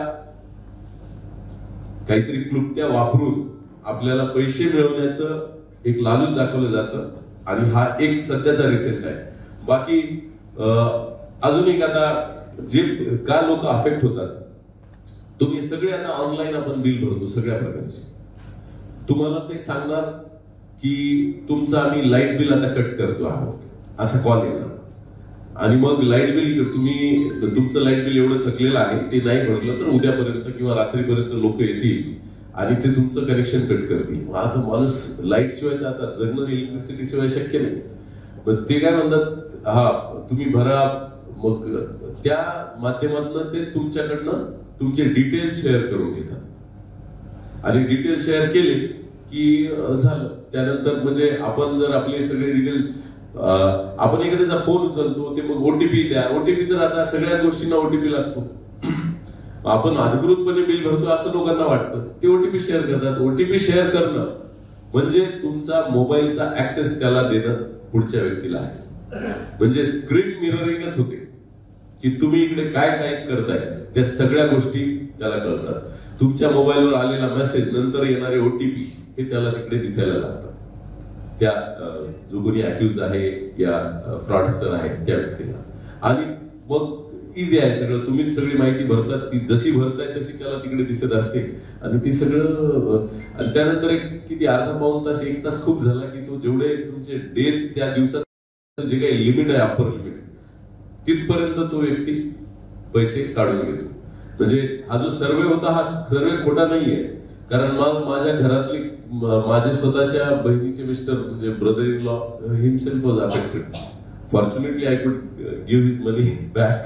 काहीतरी क्लुप्त्या वापरून आपल्याला पैसे मिळवण्याचं एक लालूच दाखवलं जातं आणि हा एक सध्याचा रिसेंट आहे. बाकी अजून एक आता जे का लोक अफेक्ट होतात, तुम्ही सगळे आता ऑनलाईन आपण बिल भरतो सगळ्या प्रकारचे. तुम्हाला ते सांगणार की तुमचं आम्ही लाईट बिल आता कट करतो आहोत असा कॉल येणार आणि मग लाईट बिल तुमचं लाईट बिल एवढं थकलेलं आहे ते नाही भरलं तर उद्यापर्यंत किंवा रात्रीपर्यंत लोक येतील आणि ते तुमचं कनेक्शन कट करतील. आता माणूस लाईट शिवाय तर आता जगणं इलेक्ट्रिसिटी शिवाय शक्य नाही. मग ते काय म्हणतात, हा तुम्ही भरा, मग त्या माध्यमातून ते तुमच्याकडनं तुमचे डिटेल्स शेअर करून घेतात आणि डिटेल्स शेअर केले की झालं. त्यानंतर म्हणजे आपण जर आपले सगळे डिटेल आपण एखाद्याचा फोन उचलतो ते मग ओटीपी द्या, ओटीपी तर आता सगळ्याच गोष्टींना ओटीपी लागतो. आपण अधिकृतपणे बिल भरतो असं लोकांना वाटतं, ते ओटीपी शेअर करतात. ओटीपी शेअर करणं म्हणजे तुमचा मोबाईलचा ऍक्सेस त्याला देणं पुढच्या व्यक्तीला आहे. म्हणजे स्क्रीन मिररिंगच होते की तुम्ही इकडे काय टाईप करताय त्या सगळ्या गोष्टी त्याला कळतात. तुमच्या मोबाईलवर आलेला मेसेज, नंतर येणारे ओटीपी हे त्याला तिकडे दिसायला लागतात त्या जो कोणी अक्यूज आहे या फ्रॉडस्टर आहे त्या व्यक्तीला. आणि मग इझी आहे सगळं, तुम्हीच सगळी माहिती भरतात, ती जशी भरताय तशी त्याला तिकडे दिसत असते आणि ती सगळं. आणि त्यानंतर एक किती अर्धा पाऊण तास 1 तास खूप झाला की तो जेवढे तुमचे डेट त्या दिवसाचं जे काही लिमिट आहे, अप्पर लिमिट, तिथपर्यंत तो व्यक्ती पैसे काढून घेतो. म्हणजे हा जो सर्वे होता हा सर्वे खोटा नाहीये, कारण मग माझ्या घरातली माझे स्वतःच्या बहिणीचे मिस्टर म्हणजे brother in law himself was affected. Fortunately I could give his money back.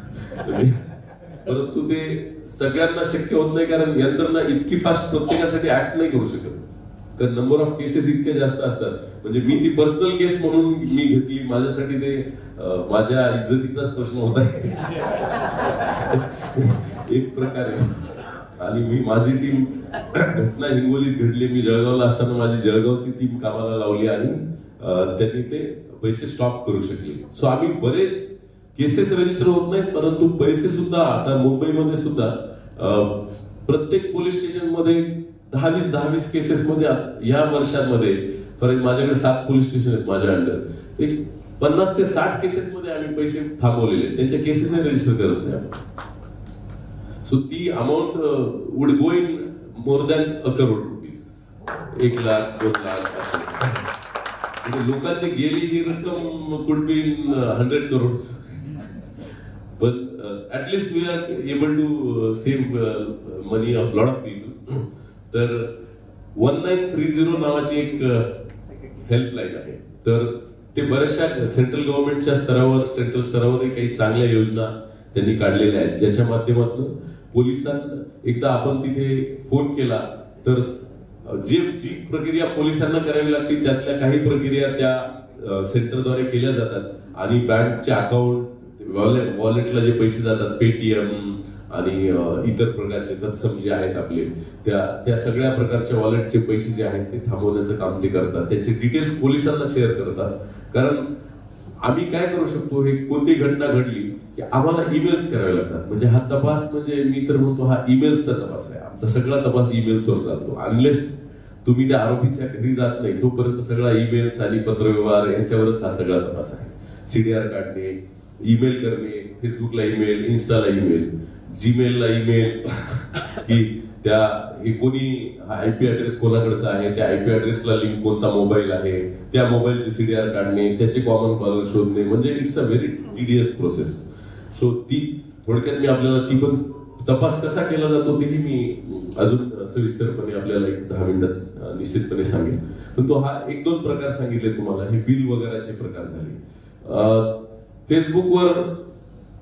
परंतु ते सगळ्यांना शक्य होत नाही, कारण यंत्रणा इतकी फास्ट प्रत्येकासाठी ऍक्ट नाही करू शकत, कारण नंबर ऑफ केसेस इतके जास्त असतात. म्हणजे मी ती पर्सनल केस म्हणून मी घेतली, माझ्यासाठी ते माझ्या इज्जतीचाच प्रश्न होता एक प्रकारे. आणि मी माझी टीम घटना हिंगोलीत घडली, मी जळगावला असताना माझी जळगावची टीम कामाला लावली आणि त्यांनी ते पैसे स्टॉप करू शकले. सो आम्ही बरेच केसेस रजिस्टर होत नाहीत, परंतु पैसे सुद्धा आता मुंबईमध्ये सुद्धा प्रत्येक पोलीस स्टेशन मध्ये 10-20 केसेस मध्ये या वर्षांमध्ये, फॉर माझ्याकडे 7 पोलीस स्टेशन आहेत माझ्या अंडर, ते 50 ते 60 केसेस मध्ये आम्ही पैसे थांबवलेले, त्यांच्या केसेस रजिस्टर करत नाही आपण. सो ती amount would go in more than 1 crore rupees, 1 lakh 2 lakh असे. म्हणजे लोकांची गेली ही रक्कम could be in 100 crores. But at least we are able to save money of lot of people. तर 1930 नावाची एक हेल्पलाईन आहे. तर ते बऱ्याचशा सेंट्रल गव्हर्नमेंटच्या स्तरावर, सेंट्रल स्तरावरही काही चांगल्या योजना त्यांनी काढलेल्या आहेत, ज्याच्या माध्यमातून पोलिसांना एकदा आपण तिथे फोन केला तर जी प्रक्रिया पोलिसांना करावी लागते त्यातल्या काही प्रक्रिया त्या सेंटरद्वारे केल्या जातात आणि बँकचे अकाउंट, वॉलेटला जे पैसे जातात, पेटीएम आणि इतर प्रकारचे तत्सम जे आहेत आपले, त्या सगळ्या प्रकारच्या वॉलेटचे पैसे जे आहेत ते थांबवण्याचं काम ते करतात. त्याचे डिटेल्स पोलिसांना शेअर करतात. कारण आम्ही काय करू शकतो, हे कोणती घटना घडली की आम्हाला ईमेल्स करावे लागतात. म्हणजे हा तपास, म्हणजे मी तर म्हणतो हा ईमेल्सचा तपास आहे. आमचा सगळा तपास ईमेल्सवर चालतो. अनलेस तुम्ही त्या आरोपीच्या घरी जात नाही तोपर्यंत सगळा ईमेल्स आणि पत्रव्यवहार ह्याच्यावरच हा सगळा तपास आहे. सीडीआर काढणे, ईमेल करणे, फेसबुकला ईमेल, इन्स्टाला ईमेल, जीमेलला ईमेल की त्या कोणी हा आयपी ऍड्रेस कोणाकडचा आहे, त्या आयपी ऍड्रेसला लिंक कोणता मोबाईल आहे, त्या मोबाईलचे सीडीआर काढणे, त्याचे कॉमन कॉलर शोधणे, म्हणजे it's a very tedious process. So ती थोडक्यात मी आपल्याला ती पण तपास कसा केला जातो तेही मी अजून सविस्तरपणे आपल्याला एक 10 मिनिटात निश्चितपणे सांगेन. पण तो हा 1-2 प्रकार सांगितले तुम्हाला. हे बिल वगैरेचे प्रकार झाले. फेसबुकवर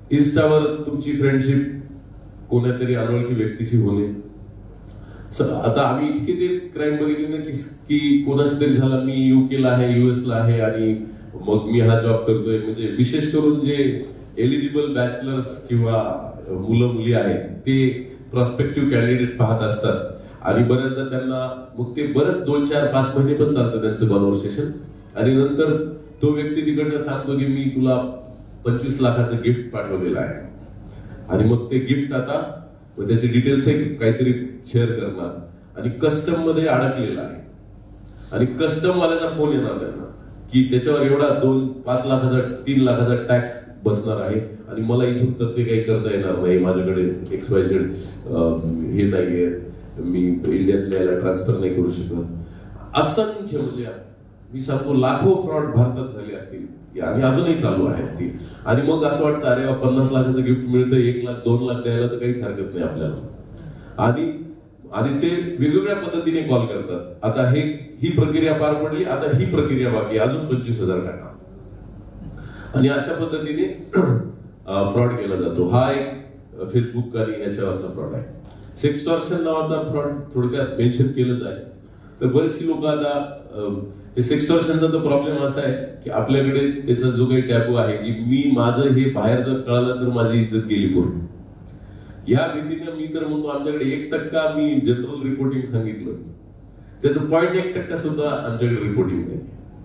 इन्स्टावर तुमची फ्रेंडशिप कोणातरी अनोळखी व्यक्तीशी होणे. आता आम्ही इतके ते क्राईम बघितले ना की कोणाच तरी झाला मी युकेला आहे, युएसला आहे आणि मग मी हा जॉब करतोय. म्हणजे विशेष करून जे एलिजिबल बॅचलर्स किंवा मुलं मुली आहेत ते प्रॉस्पेक्टिव्ह कॅन्डिडेट पाहत असतात आणि बऱ्याचदा त्यांना मग ते बरंच 2, 4, 5 महिने पण चालतं त्यांचं कॉन्व्हर्सेशन आणि नंतर तो व्यक्ती तिकडनं सांगतो की मी तुला 25 लाखाचं गिफ्ट पाठवलेलं आहे आणि मग ते गिफ्ट आता त्याचे डिटेल्स काहीतरी शेअर करणार आणि कस्टम मध्ये अडकलेला आहे आणि कस्टम वाल्याचा फोन येणार त्यांना की त्याच्यावर एवढा 2-5 लाखाचा 3 लाखाचा टॅक्स बसणार आहे आणि मला इथून तर ते काही करता येणार नाही, माझ्याकडे XYZ हे नाही आहेत, मी इंडियातल्या याला ट्रान्सफर नाही करू शकत. असंख्य म्हणजे मी सांगतो लाखो फ्रॉड भारतात झाले असतील आणि अजूनही चालू आहेत ती. आणि मग असं वाटतं अरे 50 लाखाचं गिफ्ट मिळतं, 1 लाख 2 लाख द्यायला तर काहीच हरकत नाही आपल्याला. आणि ते वेगवेगळ्या पद्धतीने कॉल करतात. आता ही प्रक्रिया पार पडली, आता ही प्रक्रिया बाकी, अजून 25,000 टाका आणि अशा पद्धतीने फ्रॉड केला जातो. हा एक फेसबुक आणि याच्यावरचा फ्रॉड आहे. सेक्सटॉर्शन नावाचा फ्रॉड थोडक्यात मेन्शन केलं जाईल तर बरेचशी लोक आता हे सेक्सटॉर्शनचा तर प्रॉब्लेम असा आहे की आपल्याकडे त्याचा जो काही टॅबू आहे की मी माझं हे बाहेर जर कळालं तर माझी इज्जत गेली पूर्ण. या भीतीने मी तर म्हणतो आमच्याकडे 1% मी जनरल रिपोर्टिंग सांगितलं त्याचं 0.1% सुद्धा आमच्याकडे रिपोर्टिंग नाही.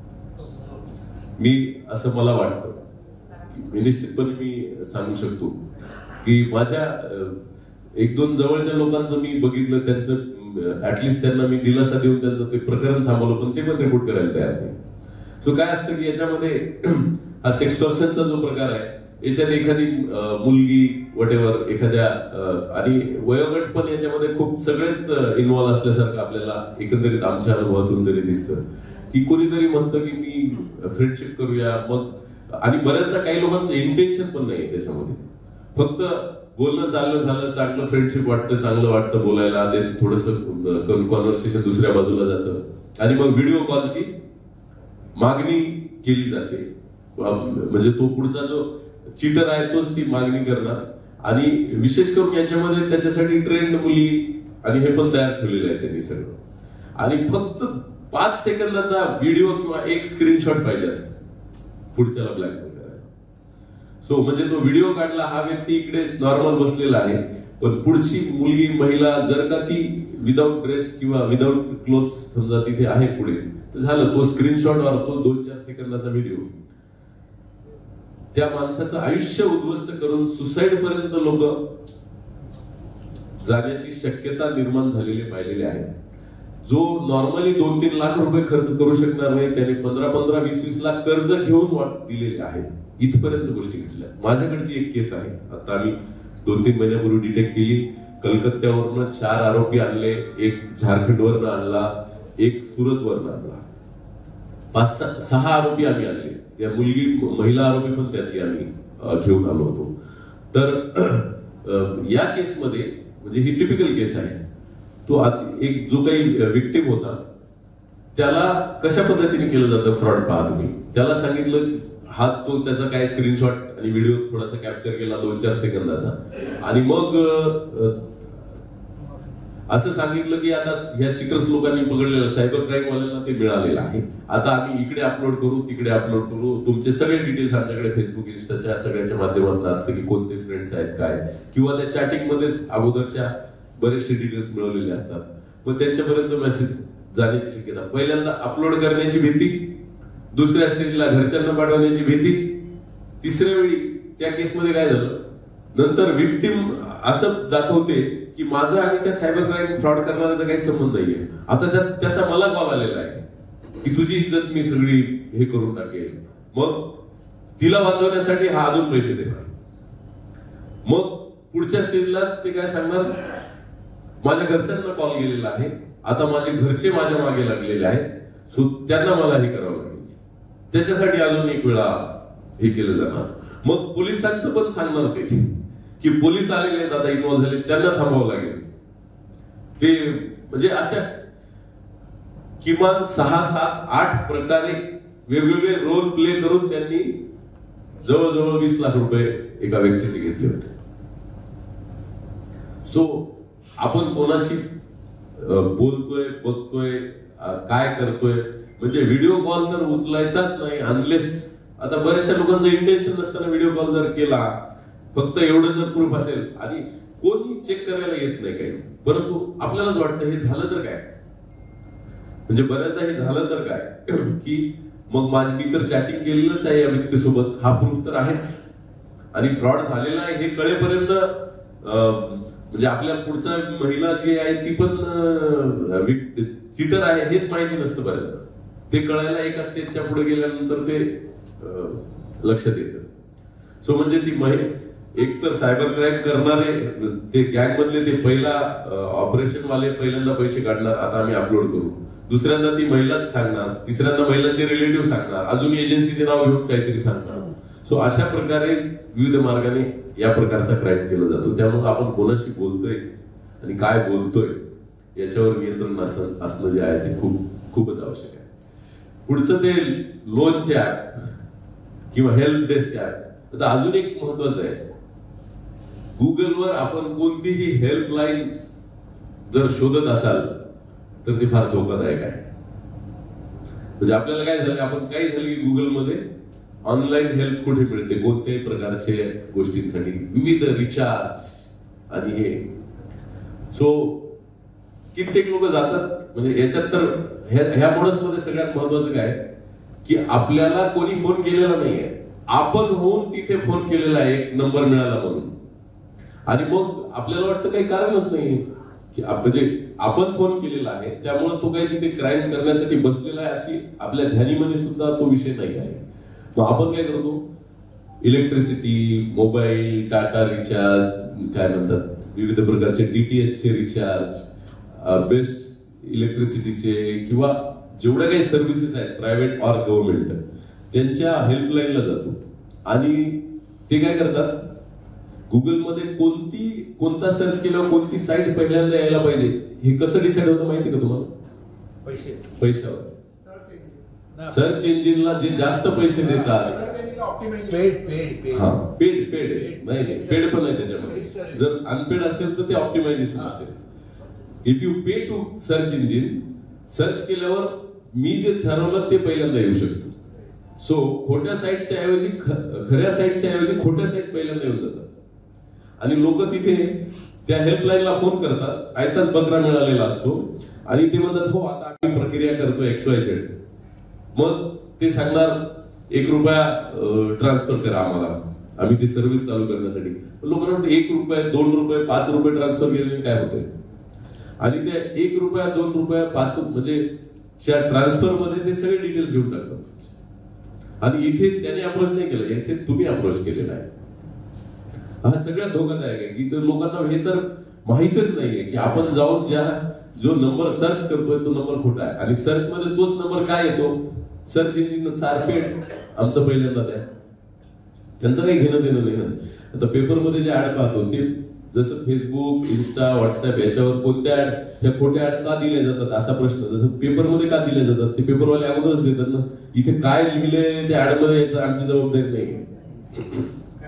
मी असं मला वाटतं मी निश्चितपणे मी सांगू शकतो की माझ्या 1-2 जवळच्या लोकांचं मी बघितलं, त्यांचं ऍटलिस्ट त्यांना मी दिलासा देऊन त्यांचं ते प्रकरण थांबवलं पण ते पण रिपोर्ट करायला तयार नाही. सो काय असतं की याच्यामध्ये हा सेक्सटॉर्शनचा जो प्रकार आहे याच्यात एखादी मुलगी वटेवर एखाद्या आणि वयोगट पण याच्यामध्ये खूप सगळेच इन्व्हॉल्व असल्यासारखं आपल्याला एकंदरीत आमच्या अनुभवातून तरी दिसतं की कोणीतरी म्हणतं की मी फ्रेंडशिप करूया मग. आणि बऱ्याचदा काही लोकांचं इंटेन्शन पण नाही त्याच्यामध्ये, फक्त बोलणं चाललं झालं, चांगलं फ्रेंडशिप वाटतं, चांगलं वाटतं बोलायला, ते थोडंसं कॉन्व्हर्सेशन दुसऱ्या बाजूला जातं आणि मग व्हिडिओ कॉलची मागणी केली जाते. म्हणजे तो पुढचा जो चीटर आहे तोच ती मागणी करणार आणि विशेष करून याच्यामध्ये त्याच्यासाठी ट्रेंड मुली आणि हे पण तयार ठेवलेलं आहे त्यांनी सगळं. आणि फक्त 5 सेकंदाचा व्हिडिओ किंवा एक स्क्रीनशॉट पाहिजे असतं पुढच्याला ब्लॅकमेल करायला. सो म्हणजे तो व्हिडिओ काढला, हा व्यक्ती इकडे नॉर्मल बसलेला आहे पण पुढची मुलगी महिला जर का ती विदाऊट ड्रेस किंवा विदाऊट क्लोथ्स समजा तिथे आहे पुढे तर झालं, तो स्क्रीनशॉट वर तो 2-4 सेकंदाचा व्हिडिओ त्या माणसाचं आयुष्य उद्ध्वस्त करून सुसाईड पर्यंत लोक जाण्याची शक्यता निर्माण झालेली पाहिलेली आहे. जो नॉर्मली 2-3 लाख रुपये खर्च करू शकणार नाही त्याने 15-15, 20-20 लाख कर्ज घेऊन दिलेले आहे. इथपर्यंत गोष्टी घडल्या. माझ्याकडची एक केस आहे, आता आम्ही 2-3 महिन्यापूर्वी डिटेक्ट केली. कलकत्त्यावरनं 4 आरोपी आणले, एक झारखंडवरनं आणला, एक सुरतवरनं आणला, 5-6 आरोपी आम्ही आणले. त्या महिला आरोपी पण त्यातली आम्ही घेऊन आलो होतो. तर या केसमध्ये म्हणजे ही टिपिकल केस आहे. तो एक जो काही विक्टिम होता त्याला कशा पद्धतीने केलं जातं फ्रॉड पहा तुम्ही. त्याला सांगितलं हा तो त्याचा काय स्क्रीनशॉट आणि व्हिडिओ थोडासा कॅप्चर केला 2-4 सेकंदाचा आणि मग असं सांगितलं की आता ह्या चिटर्स लोकांनी पकडलेलं सायबर क्राईम वाल्यांना ते मिळालेलं आहे, आता आम्ही इकडे अपलोड करू तिकडे अपलोड करू, तुमचे सगळे डिटेल्स आमच्याकडे फेसबुक इंस्टाच्या सगळ्याच्या माध्यमातून असतं की कोणते फ्रेंड्स आहेत काय, किंवा त्या चॅटिंग मध्येच अगोदरच्या बरेचसे डिटेल्स मिळवलेले असतात. मग त्यांच्यापर्यंत मेसेज जाण्याची शक्यता. पहिल्यांदा अपलोड करण्याची भीती, दुसऱ्या स्टेजला घरच्यांना पाठवण्याची भीती, तिसऱ्या वेळी त्या केसमध्ये काय झालं नंतर विक्टिम असं दाखवते की माझा आणि त्या सायबर क्राईम फ्रॉड करणाऱ्याचा काही संबंध नाहीये. आता त्याचा मला कॉल आलेला आहे की तुझी इज्जत मी सगळी हे करून टाकेल. मग तिला वाचवण्यासाठी हा अजून पैसे देणार. मग पुढच्या स्टेजला ते काय सांगणार माझ्या घरच्यांना कॉल गेलेला आहे, आता माझे घरचे माझ्या मागे लागलेले आहेत, सो त्यांना मला हे करावं लागेल. त्याच्यासाठी अजून एक वेळा हे केलं जाणार. मग पोलिसांचं पण सांगणार ते की पोलीस आलेले आहेत आता इन्व्हॉल्व्ह झाले, त्यांना थांबावं लागेल. ते म्हणजे अशा किमान 6-7-8 प्रकारे वेगवेगळे रोल प्ले करून त्यांनी जवळजवळ 20 लाख रुपये एका व्यक्तीचे घेतले होते. सो आपण कोणाशी बोलतोय, बघतोय, काय करतोय, म्हणजे व्हिडिओ कॉल तर उचलायचाच नाही अनलेस, आता बऱ्याचशा लोकांचं इंटेन्शन नसताना व्हिडिओ कॉल जर केला, फक्त एवढं जर प्रूफ असेल आणि कोणी चेक करायला येत नाही काहीच, परंतु आपल्यालाच वाटतं हे झालं तर काय, म्हणजे बऱ्याचदा हे झालं तर काय की मग मी तर चॅटिंग केलेलंच आहे या व्यक्तीसोबत, हा प्रूफ तर आहेच, आणि फ्रॉड झालेला आहे हे कळेपर्यंत म्हणजे आपल्या पुढचा महिला जी आहे ती पण चीटर आहे हेच माहिती नसतं बऱ्याचदा. ते कळायला एका स्टेजच्या पुढे गेल्यानंतर ते लक्षात येतं. सो म्हणजे ती एक तर सायबर क्राईम करणारे ते गँग मधले ते पहिला ऑपरेशन वाले पहिल्यांदा पैसे काढणार, आता आम्ही अपलोड करू, दुसऱ्यांदा ती महिलाच सांगणार, तिसऱ्यांदा महिलांचे रिलेटिव्ह सांगणार, अजून एजन्सीचे नाव घेऊन काहीतरी सांगणार. सो अशा प्रकारे विविध मार्गाने या प्रकारचा क्राईम केला जातो. त्यामुळे आपण कोणाशी बोलतोय आणि काय बोलतोय याच्यावर नियंत्रण असणं जे आहे ते खूपच आवश्यक आहे. पुढचं ते लोनचे ऍप किंवा हेल्प डेस्क ऍप. आता अजून एक महत्वाचं आहे, गुगलवर आपण कोणतीही हेल्पलाईन जर शोधत असाल तर ते फार धोकादायक आहे. म्हणजे आपल्याला काय झालं, आपण काही झालं की गुगलमध्ये ऑनलाईन हेल्प कुठे मिळते, कोणत्याही प्रकारच्या गोष्टींसाठी, विविध रिचार्ज आणि हे. सो कित्येक लोक जातात, म्हणजे याच्यात तर ह्या मॉडेल्समध्ये सगळ्यात महत्वाचं काय की आपल्याला कोणी फोन केलेला नाहीये, आपण होऊन तिथे फोन केलेला आहे, एक नंबर मिळाला म्हणून, आणि मग आपल्याला वाटतं काही कारणच नाही की म्हणजे आपण फोन केलेला आहे त्यामुळे तो काही तिथे क्राईम करण्यासाठी बसलेला आहे अशी आपल्या ध्यानीमध्ये सुद्धा तो विषय नाही आहे. मग आपण काय करतो, इलेक्ट्रिसिटी, मोबाईल, टाटा रिचार्ज, काय म्हणतात विविध प्रकारचे DTH चे रिचार्ज, बेस्ट इलेक्ट्रिसिटीचे किंवा जेवढ्या काही सर्व्हिसेस आहेत प्रायव्हेट ऑर गव्हर्नमेंट त्यांच्या हेल्पलाईनला जातो आणि ते काय करतात, गुगलमध्ये कोणता सर्च केल्यावर कोणती साईट पहिल्यांदा यायला पाहिजे हे कसं डिसाईड होतं माहिती का तुम्हाला? पैशावर. सर्च इंजिनला जे जास्त पैसे देतात, पेड नाही, पेड पण नाही त्याच्यामध्ये, जर अनपेड असेल तर ते ऑप्टिमायझेशन असेल. If you pay to search engine, search केल्यावर मी जे ठरवलं ते पहिल्यांदा येऊ शकतं. सो खोट्या साईटच्या ऐवजी खऱ्या साईटच्या ऐवजी खोट्या साईट पहिल्यांदा येऊन जातात आणि लोक तिथे त्या हेल्पलाईनला फोन करतात, आयताच बकरा मिळालेला असतो आणि ते म्हणतात हो आता आम्ही प्रक्रिया करतो XYZ. मग ते सांगणार ₹1 ट्रान्सफर करा आम्हाला, आम्ही ती सर्व्हिस चालू करण्यासाठी. लोकांना वाटतं ₹1, ₹2, ₹5 ट्रान्सफर केल्याने काय होतंय, आणि त्या ₹1, ₹2, ₹5 म्हणजे ट्रान्सफर मध्ये ते सगळे डिटेल्स घेऊन टाकतात. आणि इथे त्याने अप्रोच नाही केलं, इथे तुम्ही अप्रोच केलेला आहे. हा सगळ्यात धोकादायक आहे की लोकांना हे तर माहितच नाहीये की आपण जाऊन जो नंबर सर्च करतोय तो नंबर खोटा आहे, आणि सर्च मध्ये तोच नंबर काय येतो, सर्च इंजिन सारपेड आमचं पहिल्यांदा त्यांचं काही घेणं देणं नाही ना. आता पेपरमध्ये जे ऍड पाहतो ते जसं फेसबुक, इन्स्टा, व्हॉट्सअप याच्यावर कोणत्या ऍड, ह्या खोट्या ऍड का दिल्या जातात असा प्रश्न, जसं पेपरमध्ये का दिल्या जातात ते पेपरवाले अगोदरच देतात ना. इथे काय लिहिले त्या ऍड मध्ये यायचं आमची जबाबदारी नाही.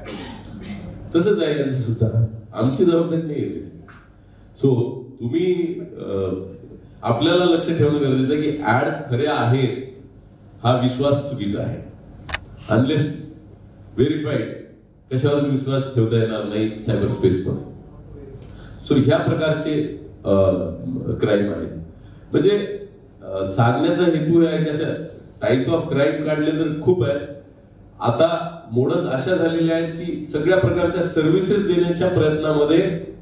तसंच आहे यांचं सुद्धा, आमची जबाबदारी नाही आहे. सो तुम्ही आपल्याला लक्ष ठेवणं गरजेचं आहे की ऍड्स खऱ्या आहेत हा विश्वास चुकीचा आहे. अनलेस व्हेरीफाईड कशावर विश्वास ठेवता येणार नाही सायबर स्पेस मध्ये. सो ह्या प्रकारचे क्राईम आहेत. म्हणजे सांगण्याचा हेतू आहे की अशा टाईप ऑफ क्राईम काढले तर खूप आहे. आता मोडस अशा झालेल्या आहेत की सगळ्या प्रकारच्या सर्व्हिसेस देण्याच्या प्रयत्नामध्ये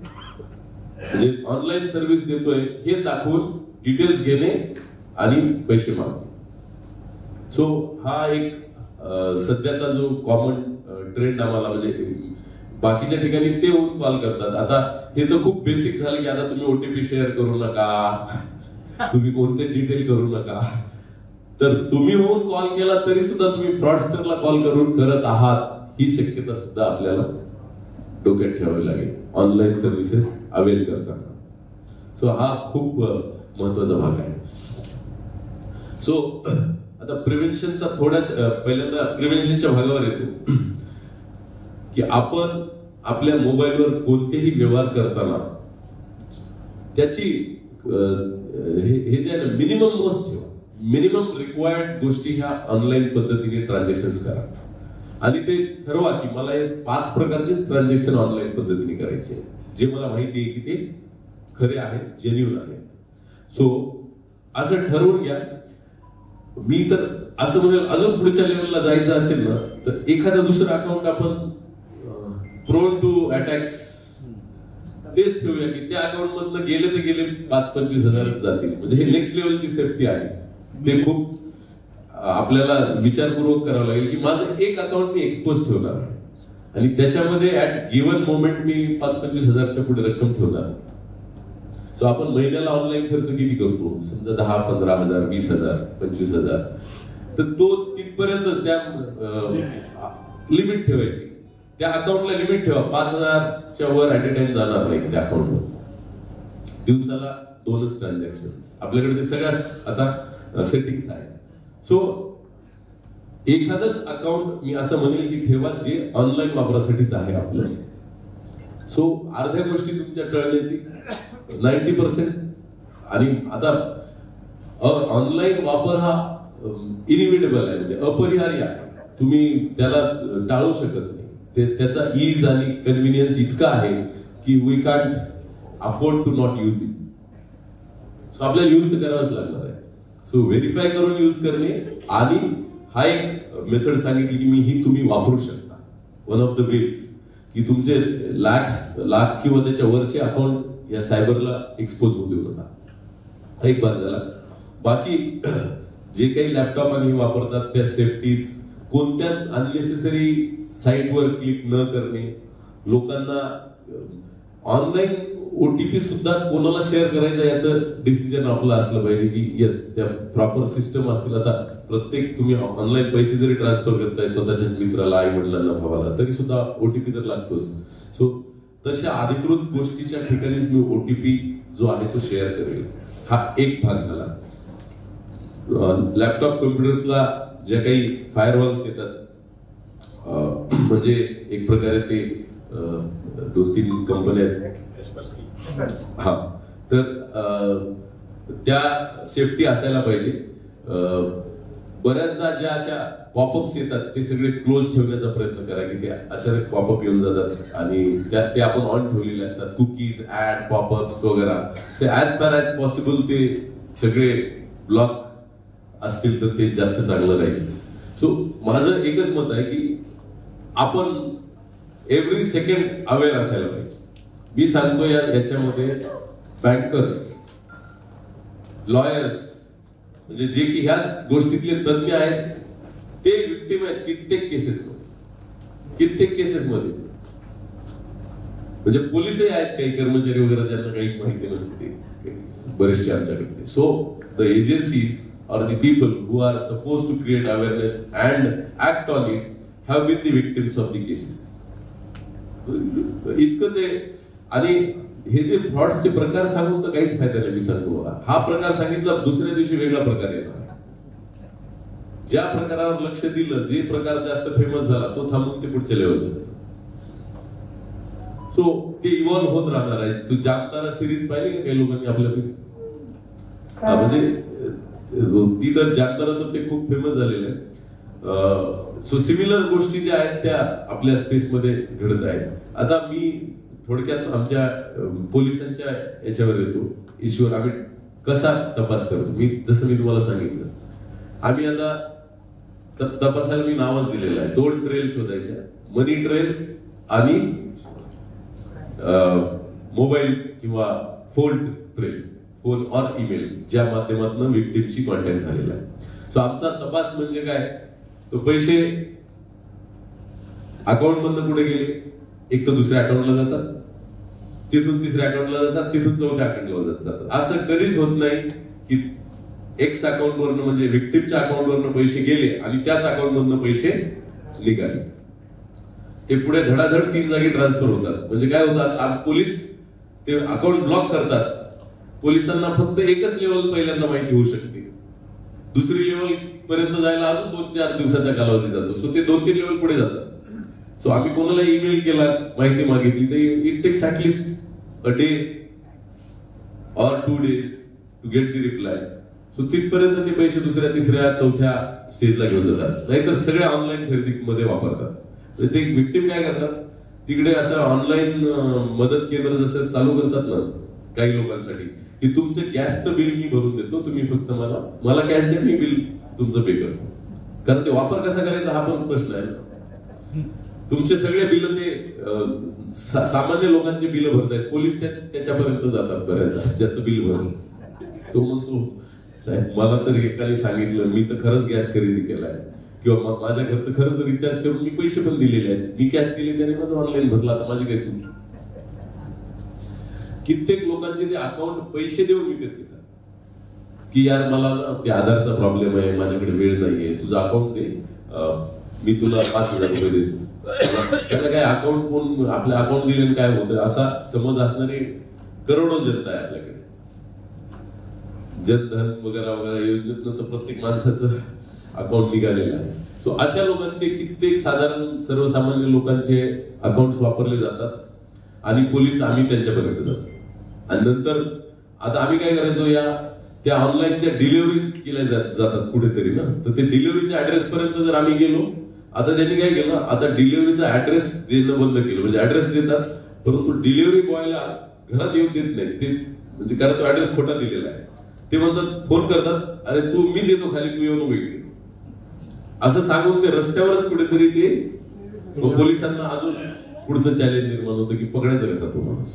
म्हणजे ऑनलाईन सर्व्हिस देतोय हे दाखवून डिटेल्स घेणे आणि पैसे मागणे. सो हा एक सध्याचा जो कॉमन ट्रेंड आम्हाला, म्हणजे बाकीच्या ठिकाणी ते होऊन कॉल करतात. आता हे तर खूप बेसिक झालं की आता तुम्ही OTP शेअर करू नका, तुम्ही कोणते डिटेल करू नका. तर तुम्ही होऊन कॉल केला तरी सुद्धा तुम्ही फ्रॉडस्टरला कॉल करत आहात ही शक्यता सुद्धा आपल्याला डोक्यात ठेवावी लागेल ऑनलाईन सर्व्हिसेस अवेल करताना. सो हा खूप महत्वाचा भाग आहे. सो आता प्रिव्हेन्शनचा पहिल्यांदा प्रिव्हेन्शनच्या भागावर येतो. की आपण आपल्या मोबाईलवर कोणतेही व्यवहार करताना त्याची हे जे आहे ना मिनिमम मोस्ट ठेवा, मिनिमम रिक्वायर्ड गोष्टी ह्या ऑनलाईन पद्धतीने ट्रान्झॅक्शन करा आणि ते ठरवा की मला हे 5 प्रकारचे ट्रान्झॅक्शन ऑनलाईन पद्धतीने करायचे जे मला माहिती आहे की ते खरे आहेत, जेन्युइन आहेत. सो असं ठरवून घ्या. मी तर असं म्हणेल अजून पुढच्या लेवलला जायचं असेल ना तर एखादं दुसरं अकाउंट आपण प्रोन टू अटॅक्स तेच ठेवूया की त्या अकाउंट मधनं गेले ते गेले 5-25 हजार जातील. म्हणजे हे नेक्स्ट लेवलची सेफ्टी आहे. ते खूप आपल्याला विचारपूर्वक करावं लागेल की माझं एक अकाउंट मी एक्सपोज ठेवणार आणि त्याच्यामध्ये ऍट गिव्हन मोमेंट मी 5-25 हजारच्या पुढे रक्कम ठेवणार. सो आपण महिन्याला ऑनलाईन खर्च किती करतो, समजा 10-15 हजार, 20 हजार, 25 हजार, तर तो तिथपर्यंतच त्या लिमिट ठेवायची. त्या अकाउंटला लिमिट ठेवा, 5,000च्या वर ऍट अ टाइम जाणार नाही त्या अकाउंटवर. दिवसाला 2च ट्रान्झॅक्शन. आपल्याकडे ते सगळ्याच आता सेटिंग्स आहेत. सो एखादंच अकाउंट मी असं म्हणेल की ठेवा जे ऑनलाईन वापरासाठीच आहे आपलं. सो अर्ध्या गोष्टी तुमच्या टळण्याची 90%. आणि आता ऑनलाईन वापर हा इनिव्हिटेबल आहे, म्हणजे अपरिहार्य आहे. तुम्ही त्याला टाळू शकत नाही. त्याचा ईज आणि कन्व्हिनियन्स इतका आहे की we can't afford to not use it. So आपल्याला यूज तर करावंच लागणार आहे. सो व्हेरीफाय करून यूज करणे आणि हा एक मेथड सांगितली की मी ही तुम्ही वापरू शकता. वन ऑफ द वेज की तुमचे लाख किंवा त्याच्या वरचे अकाउंट या सायबरला एक्सपोज होऊ देऊ नका. एक भाग झाला. बाकी जे काही लॅपटॉप आणि वापरतात त्या सेफ्टीज, कोणत्याच अननेसेसरी साईटवर क्लिक न करणे, लोकांना ऑनलाईन OTP सुद्धा कोणाला शेअर करायचं याचं डिसिजन आपलं असलं पाहिजे की येस त्या प्रॉपर सिस्टम असतील. आता प्रत्येक तुम्ही ऑनलाईन पैसे जरी ट्रान्सफर करताय स्वतःच्याच मित्राला, आई वडिलांना, भावाला, तरी सुद्धा OTP तर लागतोच. सो तशा अधिकृत गोष्टीच्या ठिकाणीच मी OTP जो आहे तो शेअर करेल. हा एक भाग झाला. लॅपटॉप कम्प्युटर्सला ज्या काही फायरवॉल्स येतात, म्हणजे एक प्रकारे ते 2-3 कंपन्या आहेत, हा, तर त्या सेफ्टी असायला पाहिजे. बऱ्याचदा ज्या अशा पॉपअप्स येतात ते सगळे क्लोज ठेवण्याचा प्रयत्न करा की ते अचानक पॉपअप येऊन जातात आणि ते आपण ऑन ठेवलेले असतात. कुकीज, ऍड, पॉपअप्स वगैरे ऍज फार ऍज पॉसिबल ते सगळे ब्लॉक असतील तर ते जास्त चांगलं राहील. सो माझं एकच मत आहे की आपण एव्हरी सेकंड अवेअर असायला पाहिजे. मी सांगतो याच्यामध्ये बँकर्स, लॉयर्स, म्हणजे जे की ह्याच गोष्टीतले तज्ञ आहेत ते विक्टिम आहेत कित्येक केसेसमध्ये. म्हणजे पोलीसही आहेत, काही कर्मचारी वगैरे ज्यांना काही माहिती नसते बरेचसे आमच्याकडचे. So the agencies or the people who are supposed to create awareness and act on it have been the victims of the cases. इतकं ते. आणि हे जे फ्रॉड्सचे प्रकार सांगून तर काहीच फायदा नाही. मी सांगतो मला, हा प्रकार सांगितला दुसऱ्या दिवशी वेगळा प्रकार येणार. ज्या प्रकारावर लक्ष दिलं, जे प्रकार जास्त फेमस झाला तो थांबून ते पुढच्या लेवलला जातो. सो ते इव्हॉल्व्ह होत राहणार आहे. तू जागतारा सिरीज पाहिली का काही लोकांनी आपल्यापैकी? म्हणजे ती तर जागतारा तर ते खूप फेमस झालेलं आहे. सो सिमिलर गोष्टी ज्या आहेत त्या आपल्या स्पेसमध्ये घडत आहेत. आता मी थोडक्यात आमच्या पोलिसांच्या याच्यावर येतो, इश्यूवर आम्ही कसा तपास करतो. जसं मी तुम्हाला सांगितलं, आम्ही आता तपासाला मी नावच दिलेलं आहे. 2 ट्रेल शोधायच्या, मनी ट्रेल आणि मोबाईल किंवा phone trail, phone or email, ज्या माध्यमातून विक्टिमशी कॉन्टॅक्ट झालेला आहे. सो आमचा तपास म्हणजे काय, तो पैसे अकाउंट मधनं कुठे गेले, एक तर दुसऱ्या अकाउंटला जातात, तिथून तिसऱ्या अकाउंटला जातात, तिथून चौथ्या अकाउंटला जातात. असं कधीच होत नाही की एक्स अकाउंटवरनं म्हणजे विक्टिमच्या अकाउंटवरनं पैसे गेले आणि त्याच अकाउंट मधनं पैसे निघाले. ते पुढे धडाधड 3 जागी ट्रान्सफर होतात. म्हणजे काय होतात, पोलीस ते अकाउंट ब्लॉक करतात. पोलिसांना फक्त एकच लेवल पहिल्यांदा माहिती होऊ शकते, दुसरी लेवल पर्यंत जायला अजून 2-4 दिवसाचा कालावधी जातो. सो ते 2-3 लेवल पुढे जातात. सो आम्ही कोणाला ईमेल केला, माहिती मागितली तर it takes at least a day or 2 days to get the reply. So तिथपर्यंत ते पैसे दुसऱ्या, तिसऱ्या, चौथ्या स्टेजला घेऊन जातात. नाहीतर सगळे ऑनलाईन खरेदीमध्ये वापरतात. तर ते विक्टिम काय करतात, तिकडे असं ऑनलाईन मदत केंद्र जसं चालू करतात ना काही लोकांसाठी, की तुमचं गॅसचं बिल मी भरून देतो, तुम्ही फक्त मला कॅश द्या, मी बिल तुमचं पे करतो. कारण ते वापर कसा करायचा हा पण प्रश्न आहे ना. तुमचे सगळे बिल ते सामान्य लोकांचे बिल भरतायत, पोलीस त्याच्यापर्यंत जातात बऱ्याचदा, ज्याचं बिल भरलं तो म्हणतो साहेब मला तर एकाने सांगितलं, मी तर खरंच गॅस खरेदी केलाय किंवा माझ्या घरचं खरंच रिचार्ज करून मी पैसे पण दिलेले आहेत, मी कॅश दिले त्याने माझं ऑनलाईन भरला, आता माझी काय चूक. कित्येक लोकांचे ते अकाउंट पैसे देऊन विकत घेतात की यार मला ना ते आधारचा प्रॉब्लेम आहे, माझ्याकडे वेळ नाहीये, तुझं अकाउंट दे, मी तुला 5,000 रुपये देतो. त्याला काय अकाउंट कोण आपल्या अकाउंट दिले काय होतं असा समज असणारी करोडो जनता आहे आपल्याकडे. जनधन वगैरे वगैरे योजनेतनं तर प्रत्येक माणसाचं अकाउंट निघालेलं आहे. सो अशा लोकांचे कित्येक साधारण सर्वसामान्य लोकांचे अकाउंट्स वापरले जातात आणि पोलीस आम्ही त्यांच्यापर्यंत जातो. आणि नंतर आता आम्ही काय करायचो, या त्या ऑनलाईनच्या डिलिव्हरीज केल्या जातात कुठेतरी ना, तर ते डिलिव्हरीच्या ऍड्रेस पर्यंत जर आम्ही गेलो, आता त्यांनी काय केलं, आता डिलिव्हरीचा ऍड्रेस देणं बंद केलं. म्हणजे ऍड्रेस देतात परंतु डिलिव्हरी बॉयला घरात येऊन देत नाही ते, म्हणजे कारण तो ऍड्रेस खोटा दिलेला आहे. ते म्हणतात, फोन करतात, अरे तू मीच येतो खाली, तू येऊ नको इकडे, असं सांगून ते रस्त्यावरच कुठेतरी ते पोलिसांना अजून पुढचं चॅलेंज निर्माण होतं की पकडायचं कसा तो माणूस.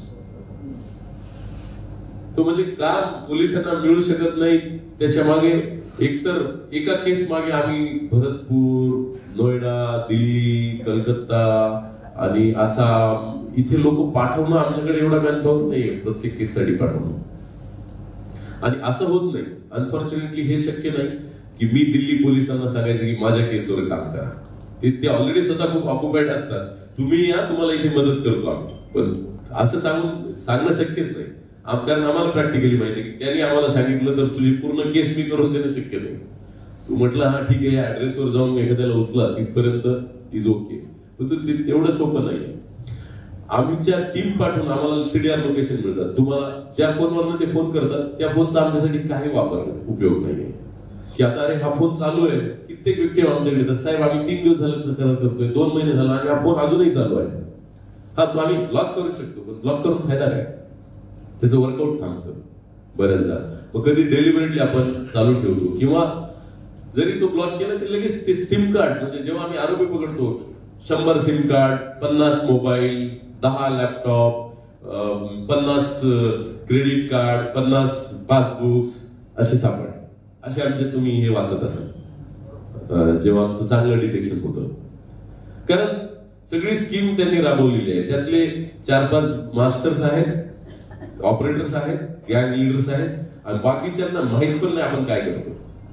तो म्हणजे का पोलिसांना मिळू शकत नाही, त्याच्या मागे एकतर एका केस मागे आम्ही भरतपूर, नोएडा, दिल्ली, कलकत्ता आणि आसाम इथे लोक पाठवणं, आमच्याकडे एवढा मॅनपॉवर नाहीये प्रत्येक केससाठी पाठवणं. आणि असं होत नाही, अनफॉर्च्युनेटली हे शक्य नाही की मी दिल्ली पोलिसांना सांगायचं की माझ्या केसवर काम करा. ते ऑलरेडी स्वतः खूप ऑक्युपाईड असतात, तुम्ही या, तुम्हाला इथे मदत करतो आम्ही. पण असं सांगणं शक्यच नाही, कारण आम्हाला प्रॅक्टिकली माहिती आहे की त्यांनी आम्हाला सांगितलं तर तुझी पूर्ण केस मी करून देणं शक्य नाही. तू म्हटलं हा ठीक आहे, या ऍड्रेसवर जाऊन एखाद्याला उचला, तिथपर्यंत इज ओके, पण तेवढं सोपं नाही. आमच्या टीम पाठवून आम्हाला सीडीआर लोकेशन मिळतात. तुम्हाला ज्या फोनवरनं ते फोन करतात त्या फोनचा आमच्यासाठी काही उपयोग नाहीये. की आता अरे हा फोन चालू आहे, कित्येक व्यक्ती आमच्याकडे येतात, साहेब आम्ही 3 दिवस झाले तक्रार करतोय, 2 महिने झाला आणि हा फोन अजूनही चालू आहे. हा तो आम्ही ब्लॉक करू शकतो, पण ब्लॉक करून फायदा काय, त्याचं वर्कआउट थांबतं बऱ्याचदा. मग कधी डेलिबरेटली आपण चालू ठेवतो, किंवा जरी तो ब्लॉक केला तरी लगेच ते सिम कार्ड, म्हणजे जेव्हा आम्ही आरोपी पकडतो 100 SIM card, 50 mobile, 10 laptop, 50 credit card, 50 passbooks असे सापडले. असे आमचे तुम्ही हे वाचत असाल जेव्हा आमचं चांगलं डिटेक्शन होतं. कारण सगळी स्कीम त्यांनी राबवलेली आहे. त्यातले 4-5 मास्टर्स आहेत, ऑपरेटर्स आहेत, गँग लीडर्स आहेत, आणि बाकीच्यांना माहित पण नाही आपण काय करतो.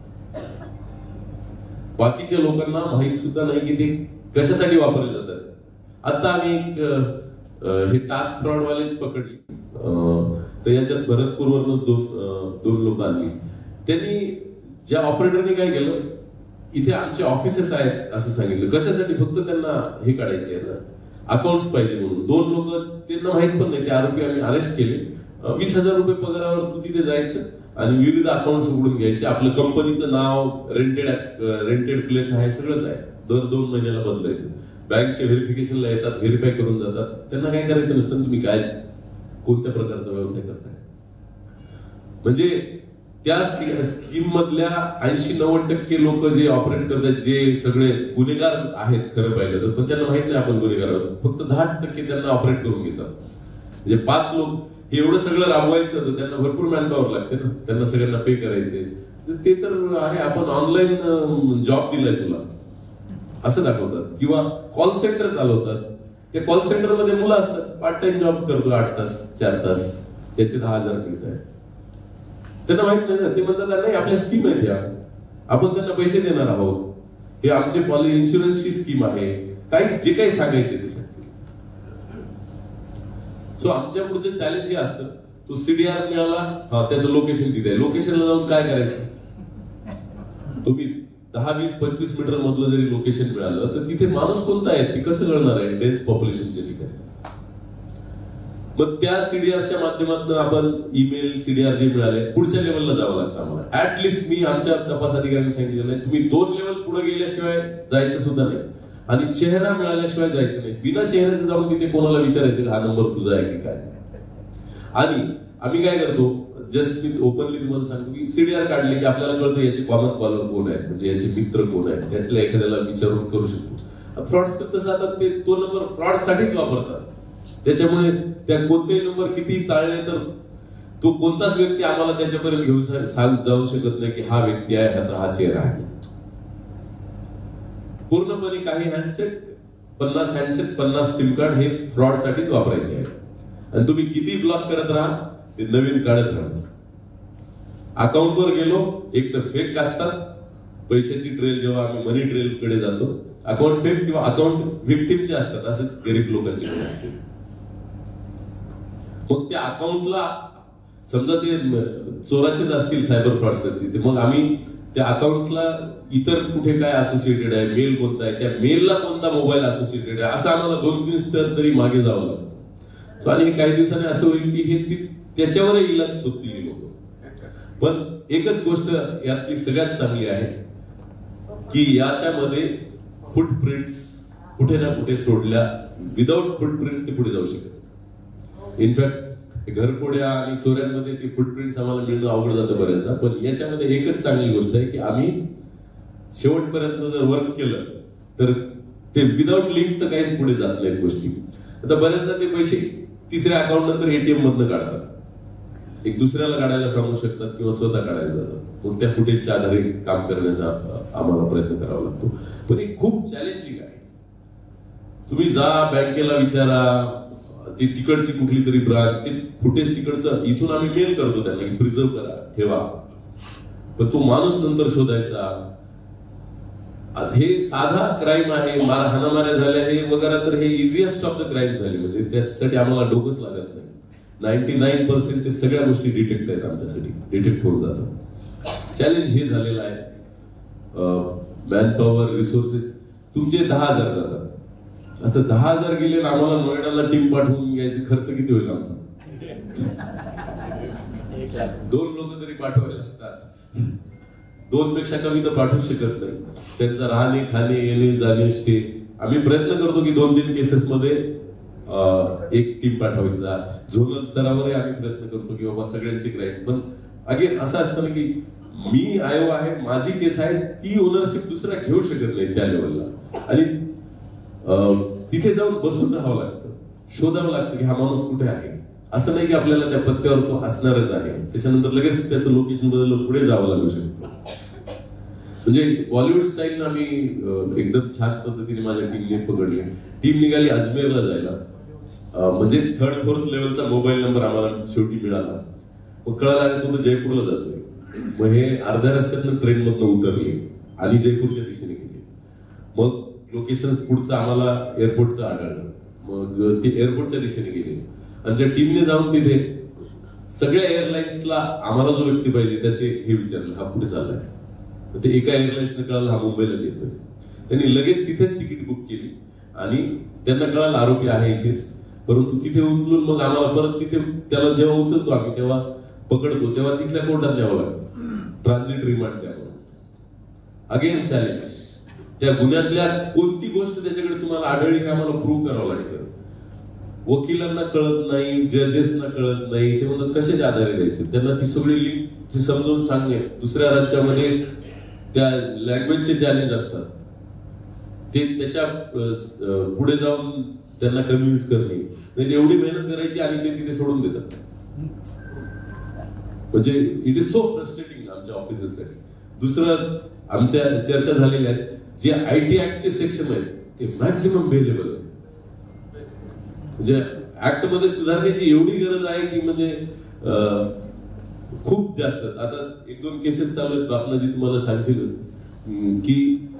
बाकीच्या लोकांना माहित सुद्धा नाही की ते कशासाठी वापरले जातात. आता आम्ही हे टास्क फ्रॉड वालेच पकडली, तर याच्यात भरतपूरवरच दोन लोक आणली. त्यांनी ज्या ऑपरेटरने काय केलं, इथे आमचे ऑफिसेस आहेत असं सांगितलं. कशासाठी, फक्त त्यांना हे काढायचे आहे ना, अकाउंट्स पाहिजे म्हणून. 2 लोक त्यांना माहित पण नाही, ते आरोपी आम्ही अरेस्ट केले. 20,000 रुपये पगारावर तू तिथे जायचं आणि विविध अकाउंट्स उघडून घ्यायचे. आपलं कंपनीचं नाव, रेंटेड प्लेस आहे, सगळंच आहे. दर 2 महिन्याला बदलायचं. बँकच्या व्हेरिफिकेशनला येतात, व्हेरीफाय करून जातात. त्यांना काय करायचं नसतं, तुम्ही काय कोणत्या प्रकारचा व्यवसाय करताय. म्हणजे त्या स्कीम मधल्या 80-90% लोक जे ऑपरेट करतात, जे सगळे गुन्हेगार आहेत खरं पाहिलं तर, पण त्यांना माहित नाही आपण गुन्हेगार आहोत. फक्त 10% त्यांना ऑपरेट करून घेतात. म्हणजे 5 लोक हे एवढं सगळं राबवायचं तर त्यांना भरपूर मॅनपॉवर लागते ना, त्यांना सगळ्यांना पे करायचे. ते तर अरे आपण ऑनलाईन जॉब दिलाय तुला असं दाखवतात. किंवा कॉल सेंटर चालवतात. त्या कॉल सेंटर मध्ये मुलं असतात, पार्ट टाइम जॉब करतो 8 तास 4 तास, त्याचे 10,000 मिळत आहे. त्यांना माहित नाही ना, ते म्हणतात नाही आपल्या स्कीम आहेत ह्या, आपण त्यांना पैसे देणार आहोत, हे आमचे पॉलिसी इन्शुरन्सची स्कीम आहे, काही जे काही सांगायचे ते सांगते. सो आमच्या पुढचं चॅलेंज हे असतं, तो सीडीआर मिळाला, त्याचं लोकेशन तिथे आहे, लोकेशनला जाऊन काय करायचं, तुम्ही 10-20-25 मीटर मधलं जरी लोकेशन मिळालं तर तिथे माणूस कोणता आहे ते कसं कळणार आहे डेन्स पॉप्युलेशनच्या ठिकाणी. मग त्या सीडीआरच्या माध्यमातून आपण ईमेल सीडीआर जे मिळाले पुढच्या लेवलला जावं लागतं आम्हाला. ऍटलिस्ट मी आमच्या तपास अधिकाऱ्यांनी सांगितलेलं आहे तुम्ही 2 लेवल पुढे गेल्याशिवाय जायचं सुद्धा नाही आणि चेहरा मिळाल्याशिवाय जायचं नाही. बिना चेहऱ्याचं जाऊन तिथे कोणाला विचारायचं हा नंबर तुझा आहे की काय. आणि आम्ही काय करतो जस्ट मी ओपनली तुम्हाला सांगतो की सीडीआर काढले की आपल्याला कळतं याचे कॉमन कॉलर कोण आहेत म्हणजे याचे मित्र कोण आहेत त्यातल्या एखाद्याला विचारून करू शकतो. फ्रॉडस्टर तसं आता ते तो नंबर फ्रॉड साठीच वापरतात. त्याच्यामुळे त्या कोणतेही नंबर किती चालले तर तो कोणताच व्यक्ती आम्हाला त्याच्यापर्यंत घेऊन जाऊ शकत नाही की हा व्यक्ती आहे ह्याचा हा चेहरा आहे. पूर्णपणे काही हँडसेट 50 हँडसेट 50 सिम कार्ड हे फ्रॉड साठीच वापरायचे आहेत आणि तुम्ही किती ब्लॉक करत राहा ते नवीन काढत राहा. अकाउंटवर गेलो एक तर फेक असतात पैशाची ट्रेल जेव्हा आम्ही मनी ट्रेल कडे जातो अकाउंट फेक किंवा अकाउंट व्हिक्टिमचे असतात असेच गरीब लोकांचे असते. मग त्या अकाउंटला समजा ते चोराचेच असतील सायबर फ्रॉडस्टरचे ते मग आम्ही त्या अकाउंटला इतर कुठे काय असोसिएटेड आहे मेल कोणता आहे त्या मेलला कोणता मोबाईल असोसिएटेड आहे असं आम्हाला 2-3 स्तर तरी मागे जावं लागतं. सो आणि काही दिवसांनी असं होईल की हे त्याच्यावर इलाज शोधतील लोक. पण एकच गोष्ट यातली सगळ्यात चांगली आहे की याच्यामध्ये फुटप्रिंट्स कुठे ना कुठे सोडल्या विदाउट फुटप्रिंट्स ते पुढे जाऊ शकत. इनफॅक्ट घरफोड्या आणि चोऱ्यांमध्ये ती फुटप्रिंट्स आम्हाला मिळणं अवघड जातं बऱ्याचदा. पण याच्यामध्ये एकच चांगली गोष्ट आहे की आम्ही शेवटपर्यंत जर वर्क केलं तर ते विदाउट लिंक तर काहीच पुढे जात नाहीत गोष्टी. आता बऱ्याचदा ते पैसे तिसऱ्या अकाउंट नंतर एटीएम मधनं काढतात. एक दुसऱ्याला काढायला सांगू शकतात किंवा स्वतः काढायला जातात. मग त्या फुटेजच्या आधारे काम करण्याचा आम्हाला प्रयत्न करावा लागतो. पण हे खूप चॅलेंजिंग आहे. तुम्ही जा बँकेला विचारा ती तिकडची कुठली तरी ब्रांच ते फुटेज तिकडचं इथून आम्ही मेल करतो त्यांना की प्रिझर्व करा ठेवा. पण तो माणूस नंतर शोधायचा हे साधा क्राईम आहे. हाणामाऱ्या झाल्या हे वगैरे तर हे इझिएस्ट ऑफ द क्राईम झाले म्हणजे त्याच्यासाठी आम्हाला डोकंच लागत नाही. 99% ते सगळ्या गोष्टी डिटेक्ट आहेत आमच्यासाठी डिटेक्ट होऊन जातात. चॅलेंज हे झालेलं आहे मॅनपॉवर रिसोर्सेस तुमचे 10,000 जातात. आता 10,000 गेले ना आम्हाला नोएडाला टीम पाठवून यायचे खर्च किती होईल आमचा 2 लोक तरी पाठवायला लागतात. 2 पेक्षा कमी तर पाठवू शकत नाही. त्यांचा राहणे खाणे येणे जाणे स्टे आम्ही प्रयत्न करतो की 2-3 केसेस मध्ये एक टीम पाठवायचा. झोनल स्तरावरही आम्ही प्रयत्न करतो की बाबा सगळ्यांची क्राईम. पण अगेन असं असतं ना की मी आयो आहे माझी केस आहे ती ओनरशिप दुसरा घेऊ शकत नाही त्या लेवलला आणि तिथे जाऊन बसून राहावं लागतं शोधावं लागतं की हा माणूस कुठे आहे. असं नाही की आपल्याला त्या पत्त्यावर तो असणारच आहे त्याच्यानंतर लगेच त्याचं लोकेशन बदललं पुढे जावं लागू शकतं. म्हणजे बॉलिवूड स्टाईल आम्ही एकदम छान पद्धतीने माझ्या टीमने पकडले. टीम निघाली अजमेरला जायला म्हणजे 3rd-4th लेवलचा मोबाईल नंबर आम्हाला शेवटी मिळाला. मग कळाला तो जयपूरला जातोय. मग हे अर्ध्या रस्त्यातनं ट्रेन मधनं उतरले आणि जयपूरच्या दिशेने गेले. मग लोकेशन पुढचं आम्हाला एअरपोर्टचं आढळलं. मग ते एअरपोर्टच्या दिशेने गेले. आमच्या टीमने जाऊन तिथे सगळ्या एअरलाइन्सला आम्हाला जो व्यक्ती पाहिजे त्याचे हे विचारलं हा कुठे चाललाय. ते एका एअरलाइन्सने कळालं हा मुंबईलाच येतोय. त्यांनी लगेच तिथेच तिकीट बुक केली आणि त्यांना कळालं आरोपी आहे इथेच. परंतु तिथे उचलून मग आम्हाला परत तिथे त्याला जेव्हा उचलतो आम्ही तेव्हा पकडतो तेव्हा तिथल्या कोर्टात न्यावं लागतं. ट्रान्झिट रिमांड द्यावं. Again challenge. त्या गुन्ह्यातल्या कोणती गोष्ट त्याच्याकडे तुम्हाला आढळली हे आम्हाला प्रूव्ह करावं लागतं. वकिलांना कळत नाही जजेसना कळत नाही. ते म्हणतात कशाच्या आधारे द्यायचं. त्यांना ती सगळी लिंक समजून सांगणे दुसऱ्या राज्यामध्ये त्या लँग्वेजचे चॅलेंज असतात. ते त्याच्या पुढे जाऊन त्यांना कन्व्हिन्स करणे नाही एवढी मेहनत करायची आणि ते तिथे सोडून देतात. म्हणजे इट इज सो फ्रस्ट्रेटिंग आमच्या ऑफिसरसाठी. दुसरं आमच्या चर्चा झालेल्या आहेत जे IT ऍक्टचे सेक्शन आहेत ते मॅक्सिमम बेलेबल आहे. म्हणजे ऍक्ट मध्ये सुधारण्याची एवढी गरज आहे की म्हणजे खूप जास्त. आता 1-2 केसेस चालू आहेत बापनाजी तुम्हाला सांगतीलच की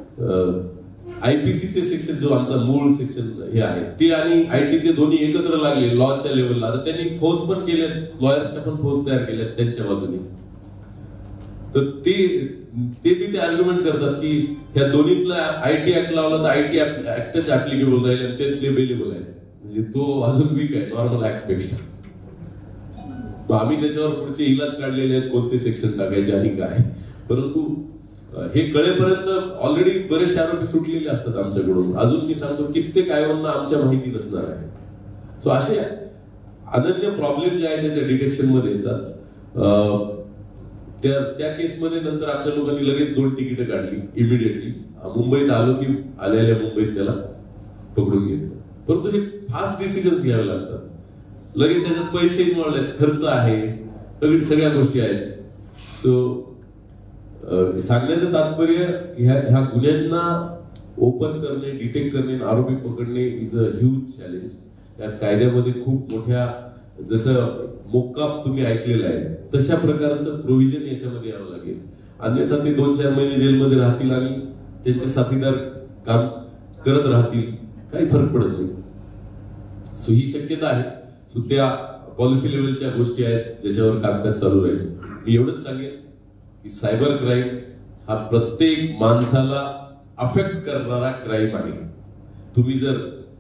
IPCचे सेक्शन जो आमचा मूळ सेक्शन हे आहे ते आणि IT दोन्ही एकत्र लागले लॉच्या लेवलला. आता त्यांनी फौज पण केल्यात लॉयर्सच्या पण फौज तयार केल्यात त्यांच्या बाजूने. तर ते ते तिथे आर्ग्युमेंट करतात की ह्या दोन्हीतला IT ऍक्ट लावला तर IT ऍक्टच ऍप्लिकेबल राहील आणि त्यातले बेलेबल आहे, म्हणजे तो अजून वीक आहे नॉर्मल ऍक्ट पेक्षा. आम्ही त्याच्यावर पुढचे इलाज काढलेले आहेत कोणते सेक्शन टाकायचे आणि काय. परंतु हे कळेपर्यंत ऑलरेडी बरेचसे आरोपी सुटलेले असतात आमच्याकडून. अजून मी सांगतो कित्येक आयोगांना आमच्या माहिती नसणार आहे. सो असे अनन्य प्रॉब्लेम जे आहे त्याच्या डिटेक्शन मध्ये येतात. त्या केसमध्ये नंतर आमच्या लोकांनी लगेच 2 तिकीट काढली इमिडिएटली. मुंबईत आलो की आल्या मुंबईत त्याला पकडून घेतलं. परंतु हे फास्ट डिसिजन्स घ्यावे लागतात. लगेच त्याच्यात पैसे इन्व्हॉल्व आहेत, खर्च आहे, सगळ्या गोष्टी आहेत. सो सांगण्याचं तात्पर्य ह्या गुन्ह्यांना ओपन करणे, डिटेक्ट करणे, आरोपी पकडणे इज अ ह्यूज चॅलेंज. या कायद्यामध्ये खूप मोठ्या, जसं मोक्काप तुम्ही ऐकलेलं आहे तशा प्रकारचं प्रोव्हिजन याच्यामध्ये यावं लागेल. अन्यथा ते 2-4 महिने जेलमध्ये राहतील आणि त्यांचे साथीदार काम करत राहतील, काही फरक पडत नाही. सो ही शक्यता आहे. सो त्या पॉलिसी लेवलच्या गोष्टी आहेत ज्याच्यावर कामकाज चालू राहील. मी एवढंच सांगेन की सायबर क्राईम हा प्रत्येक माणसाला अफेक्ट करणारा क्राईम आहे. तुम्ही जर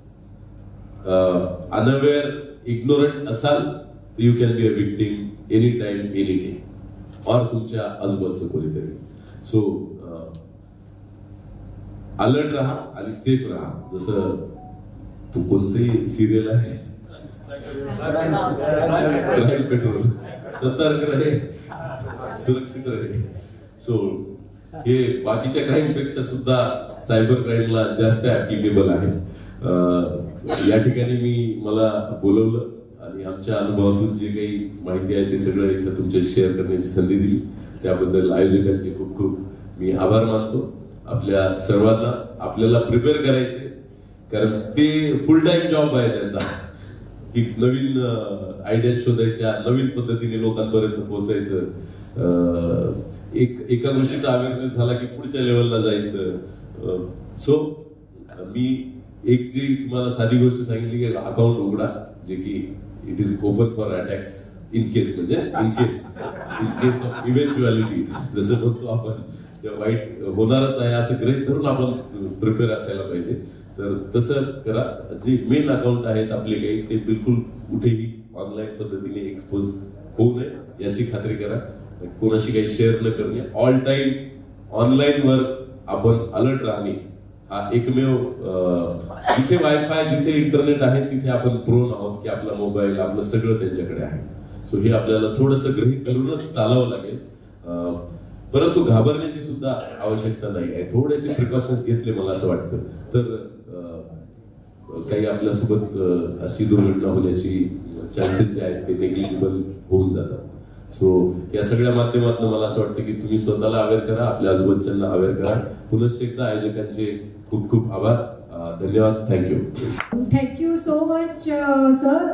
अनअवेअर, इग्नोरंट असाल तर you can be a victim any time, any day, or तुमच्या आजूबाजूचं कोणीतरी. सो अलर्ट राहा आणि सेफ राहा. जसं तू कोणती सिरियल आहे, क्राईम पेट्रोल, सतर्क रहे, सुरक्षित रहे. सो हे बाकीच्या क्राईम पेक्षा सुद्धा सायबर क्राईमला जास्त ऍप्लिकेबल आहे. या ठिकाणी मला बोलवलं आणि आमच्या अनुभवातून जे काही माहिती आहे ते सगळं इथं तुमच्याशी शेअर करण्याची संधी दिली, त्याबद्दल आयोजकांचे खूप खूप मी आभार मानतो. आपल्या सर्वांना आपल्याला प्रिपेअर करायचे, कारण ते फुल टाइम जॉब आहे त्यांचा, की नवीन आयडिया शोधायच्या, नवीन पद्धतीने लोकांपर्यंत पोहोचायचं. एका गोष्टीचा अवेअरनेस झाला की पुढच्या लेवलला जायचं. सो मी एक जी तुम्हाला साधी गोष्ट सांगितली की अकाउंट उघडा, जे की it is open for attacks in case, म्हणजे इन केस ऑफ इव्हेंच्युअलिटी, जसं म्हणतो आपण वाईट होणारच आहे असं गृहीत धरून आपण प्रिपेअर असायला पाहिजे. तर तसं करा. जे मेन अकाउंट आहेत आपले काही, ते बिलकुल कुठेही ऑनलाईन पद्धतीने एक्सपोज होऊ नये याची खात्री करा. कोणाशी काही शेअर न करणे, ऑल टाइम ऑनलाईन वर आपण अलर्ट राहणे हा एकमेव, जिथे वायफाय, जिथे इंटरनेट आहे तिथे आपण प्रोन आहोत की आपला मोबाईल, आपलं सगळं त्यांच्याकडे आहे. सो हे आपल्याला थोडंसं गृहीत धरूनच चालावं लागेल. परंतु घाबरण्याची सुद्धा आवश्यकता नाही आहे. थोडेसे प्रिकॉशन्स घेतले मला असं वाटतं तर काही आपल्यासोबत अशी दुर्घटना होण्याची चान्सेस जे आहेत ते नेग्लिजिबल होऊन जातात. सो या सगळ्या माध्यमातून मला असं वाटतं की तुम्ही स्वतःला अवेअर करा, आपल्या आजूबाजूच्यांना अवेअर करा. पुनश्च एकदा आयोजकांचे खूप खूप आभार. धन्यवाद. Thank you. Thank you so much sir.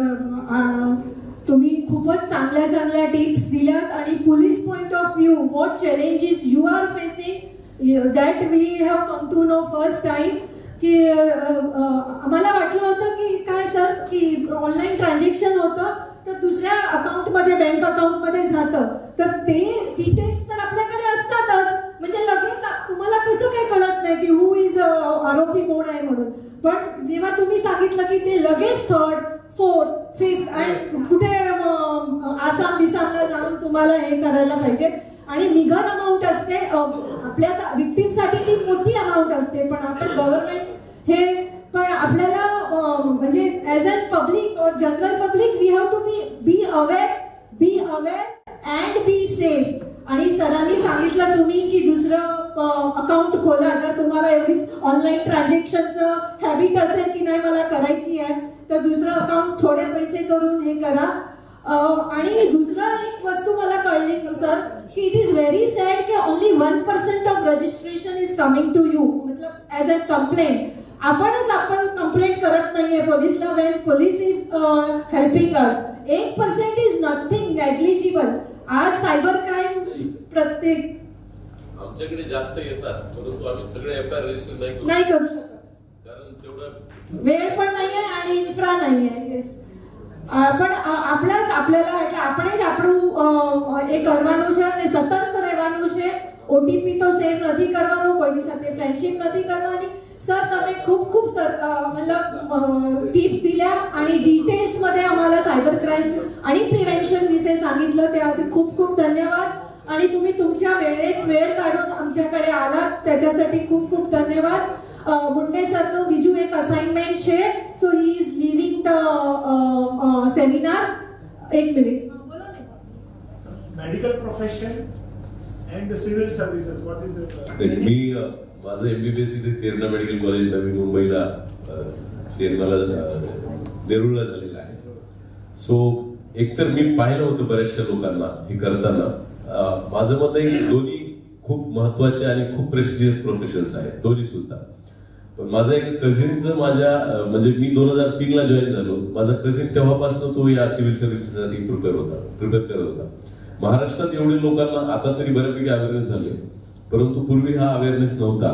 तुम्ही खूपच चांगल्या टिप्स दिल्यात आणि police point of view what challenges you are facing that we have come to know first time. की आम्हाला वाटलं होतं की काय सर की ऑनलाईन ट्रान्झॅक्शन होतं तर दुसऱ्या अकाउंटमध्ये, बँक अकाउंटमध्ये जातं, तर ते डिटेल्स तर आपल्याकडे असतातच, म्हणजे लगेच तुम्हाला कसं काय कळत नाही की हु इज आरोपी कोण आहे म्हणून. पण जेव्हा तुम्ही सांगितलं की ते लगेच 3rd, 4th, 5th आणि कुठे आसाम बिसामला जाऊन तुम्हाला हे करायला पाहिजे. आणि निघन अमाऊंट असते आपल्या विक्टीमसाठी, ती मोठी अमाऊंट असते. पण आपण गव्हर्नमेंट हे, पण आपल्याला म्हणजे as a public or general public we have to be aware and be safe. आणि सरांनी सांगितलं तुम्ही की दुसरं अकाउंट खोला जर तुम्हाला एवढीच ऑनलाईन ट्रान्झॅक्शनचं हॅबिट असेल की नाही मला करायची आहे, तर दुसरं अकाउंट थोडे पैसे करून हे करा. आणि दुसरं एक वस्तू मला कळली सर की इट इज व्हेरी सॅड की only 1% of registration is coming to you, मतलब ॲज अ कंप्लेंट. आपण कंप्लेंट करत नाहीये पोलिसला when police is helping us. 1% is nothing, negligible. आज सायबर क्राईम प्रत्येक आमच्याकडे जास्त येतात, परंतु आम्ही सगळे एफआयआर रजिस्टर नाही करू शकत, कारण तेवढं वेळ पण नाहीये आणि इन्फ्रा नाहीये. येस, પણ આપણા જ આપણા જ આપણું એ કરવાનું છે અને સતર્ક રહેવાનું છે. ઓટીપી તો શેર નથી કરવાનું, કોઈની સાથે ફ્રેન્ડશિપ નથી કરવાની. सर તમે खूप खूप सर मतलब टिप्स दिल्या आणि डिटेल्स मध्ये आम्हाला सायबर क्राईम आणि प्रिव्हेन्शन विषयी सांगितलं, त्यासाठी खूप खूप धन्यवाद. आणि तुम्ही तुमच्या वेळेत वेळ काढून आमच्याकडे आलात त्याच्यासाठी खूप खूप धन्यवाद. મુંડે સરનું બીજું એક અસાઇનમેન્ટ છે, so he is leaving the seminar. એક મિનિટ, બોલો ને. Medical profession and the civil services, what is your मी माझं MBBS इथे तेरणा मेडिकल कॉलेज नवी मुंबईला तेरणाला नेरूळला झालेलं आहे. सो एकतर मी पाहिलं होतं बऱ्याचशा लोकांना हे करताना. माझं मत आहे की दोन्ही खूप महत्वाचे आणि खूप प्रेस्टिजियस प्रोफेशन्स आहेत दोन्ही सुद्धा. पण माझा एक कझिनचं माझ्या म्हणजे मी 2003 ला जॉईन झालो. माझा कझिन तेव्हापासून तो या सिव्हिल सर्व्हिसेससाठी प्रिपेअर करत होता. महाराष्ट्रात एवढे लोकांना आता तरी बऱ्यापैकी अवेअरनेस झाले, परंतु पूर्वी हा अवेअरनेस नव्हता.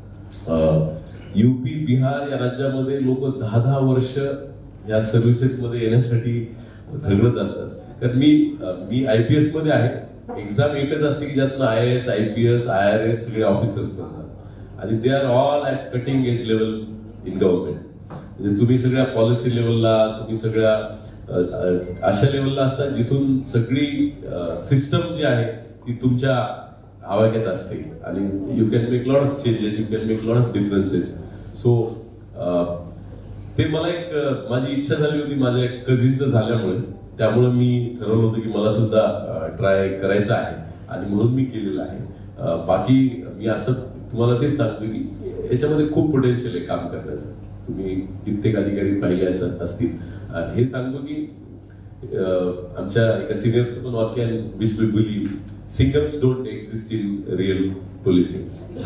UP बिहार या राज्यामध्ये लोक 10-10 वर्ष या सर्व्हिसेस मध्ये येण्यासाठी झगडत असतात. कारण मी IPS मध्ये आहे. एक्झाम एकच असते की ज्यातनं IAS, IPS, IRS सगळे ऑफिसर्स बनतात आणि they are all at cutting edge level in government. म्हणजे तुम्ही सगळ्या पॉलिसी लेवलला, तुम्ही सगळ्या अशा लेवलला असतात जिथून सगळी सिस्टम जी आहे ती तुमच्या आवाक्यात असते आणि you can make lot of changes, you can make lot of differences. So ते मला एक माझी इच्छा झाली होती माझ्या एक कझिनचं झाल्यामुळे. त्यामुळे मी ठरवलं होतं की मला सुद्धा ट्राय करायचं आहे आणि म्हणून मी केलेलं आहे. बाकी मी असं तुम्हाला तेच सांगतो की याच्यामध्ये खूप पोटेन्शियल आहे काम करण्याचं. तुम्ही कित्येक अधिकारी पाहिले असतील. हे सांगतो की आमच्या एका सिनियर्सचं पण वाक्य आहे, which we believe, Singhams don't exist in real policing.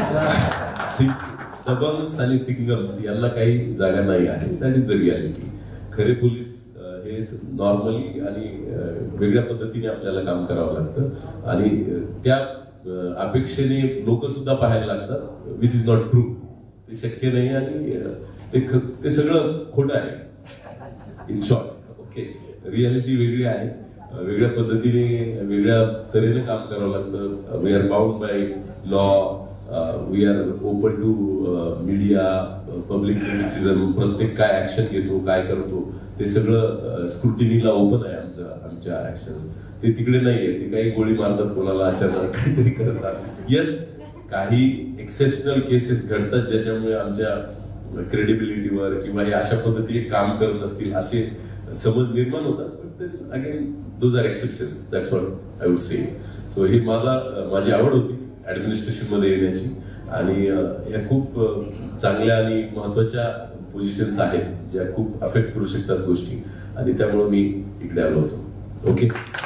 Dabanggs आणि सिंगम्स यांना काही जागा नाही आहे. That is the reality. खरे पोलीस हे नॉर्मली आणि वेगळ्या पद्धतीने आपल्याला काम करावं लागतं आणि त्या अपेक्षेने लोक सुद्धा पाहायला लागतात, विच इज नॉट ट्रू. ते शक्य नाही आणि ते सगळं खोटं आहे. इन शॉर्ट, ओके, रियालिटी वेगळी आहे. वेगळ्या पद्धतीने वेगळ्या तऱ्हेने काम करावं लागतं. We are bound by law, we are open to media, public criticism. प्रत्येक काय ऍक्शन घेतो, काय करतो, ते सगळं स्क्रुटिनीला ओपन आहे. आमच्या ऍक्शन्स ते तिकडे नाहीये. ते काही गोळी मारतात, कोणाला अचानक काहीतरी करतात. येस, काही एक्सेप्शनल केसेस घडतात ज्याच्यामुळे आमच्या क्रेडिबिलिटीवर किंवा हे अशा पद्धतीने काम करत असतील असे समज निर्माण होतात. पण again those are exceptions, that's what I would say. So ही माझी आवड होती ऍडमिनिस्ट्रेशन मध्ये येण्याची आणि ह्या खूप चांगल्या आणि महत्वाच्या पोझिशन्स आहेत ज्या खूप अफेक्ट करू शकतात गोष्टी आणि त्यामुळे मी इकडे आलो होतो. ओके,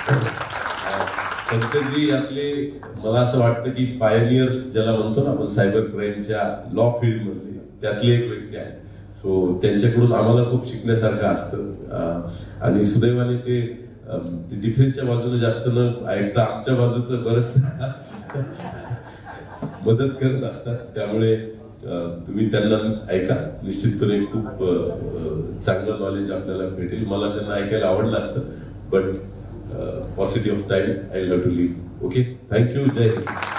पंकजी आपले मला असं वाटतं की पायनियर्स ज्याला म्हणतो ना आपण सायबर क्राईमच्या लॉ फील्ड मधले, त्यातले एक व्यक्ती आहे. सो त्यांच्याकडून आम्हाला खूप शिकण्यासारखं असतं आणि सुदैवाने ते डिफेन्सच्या बाजूने जास्त न ऐकता आमच्या बाजूचं बरंच मदत करत असतात. त्यामुळे तुम्ही त्यांना ऐका, निश्चितपणे खूप चांगलं नॉलेज आपल्याला भेटेल. मला त्यांना ऐकायला आवडलं असतं, but paucity of time, I'll have to leave. Okay, thank you, Jai.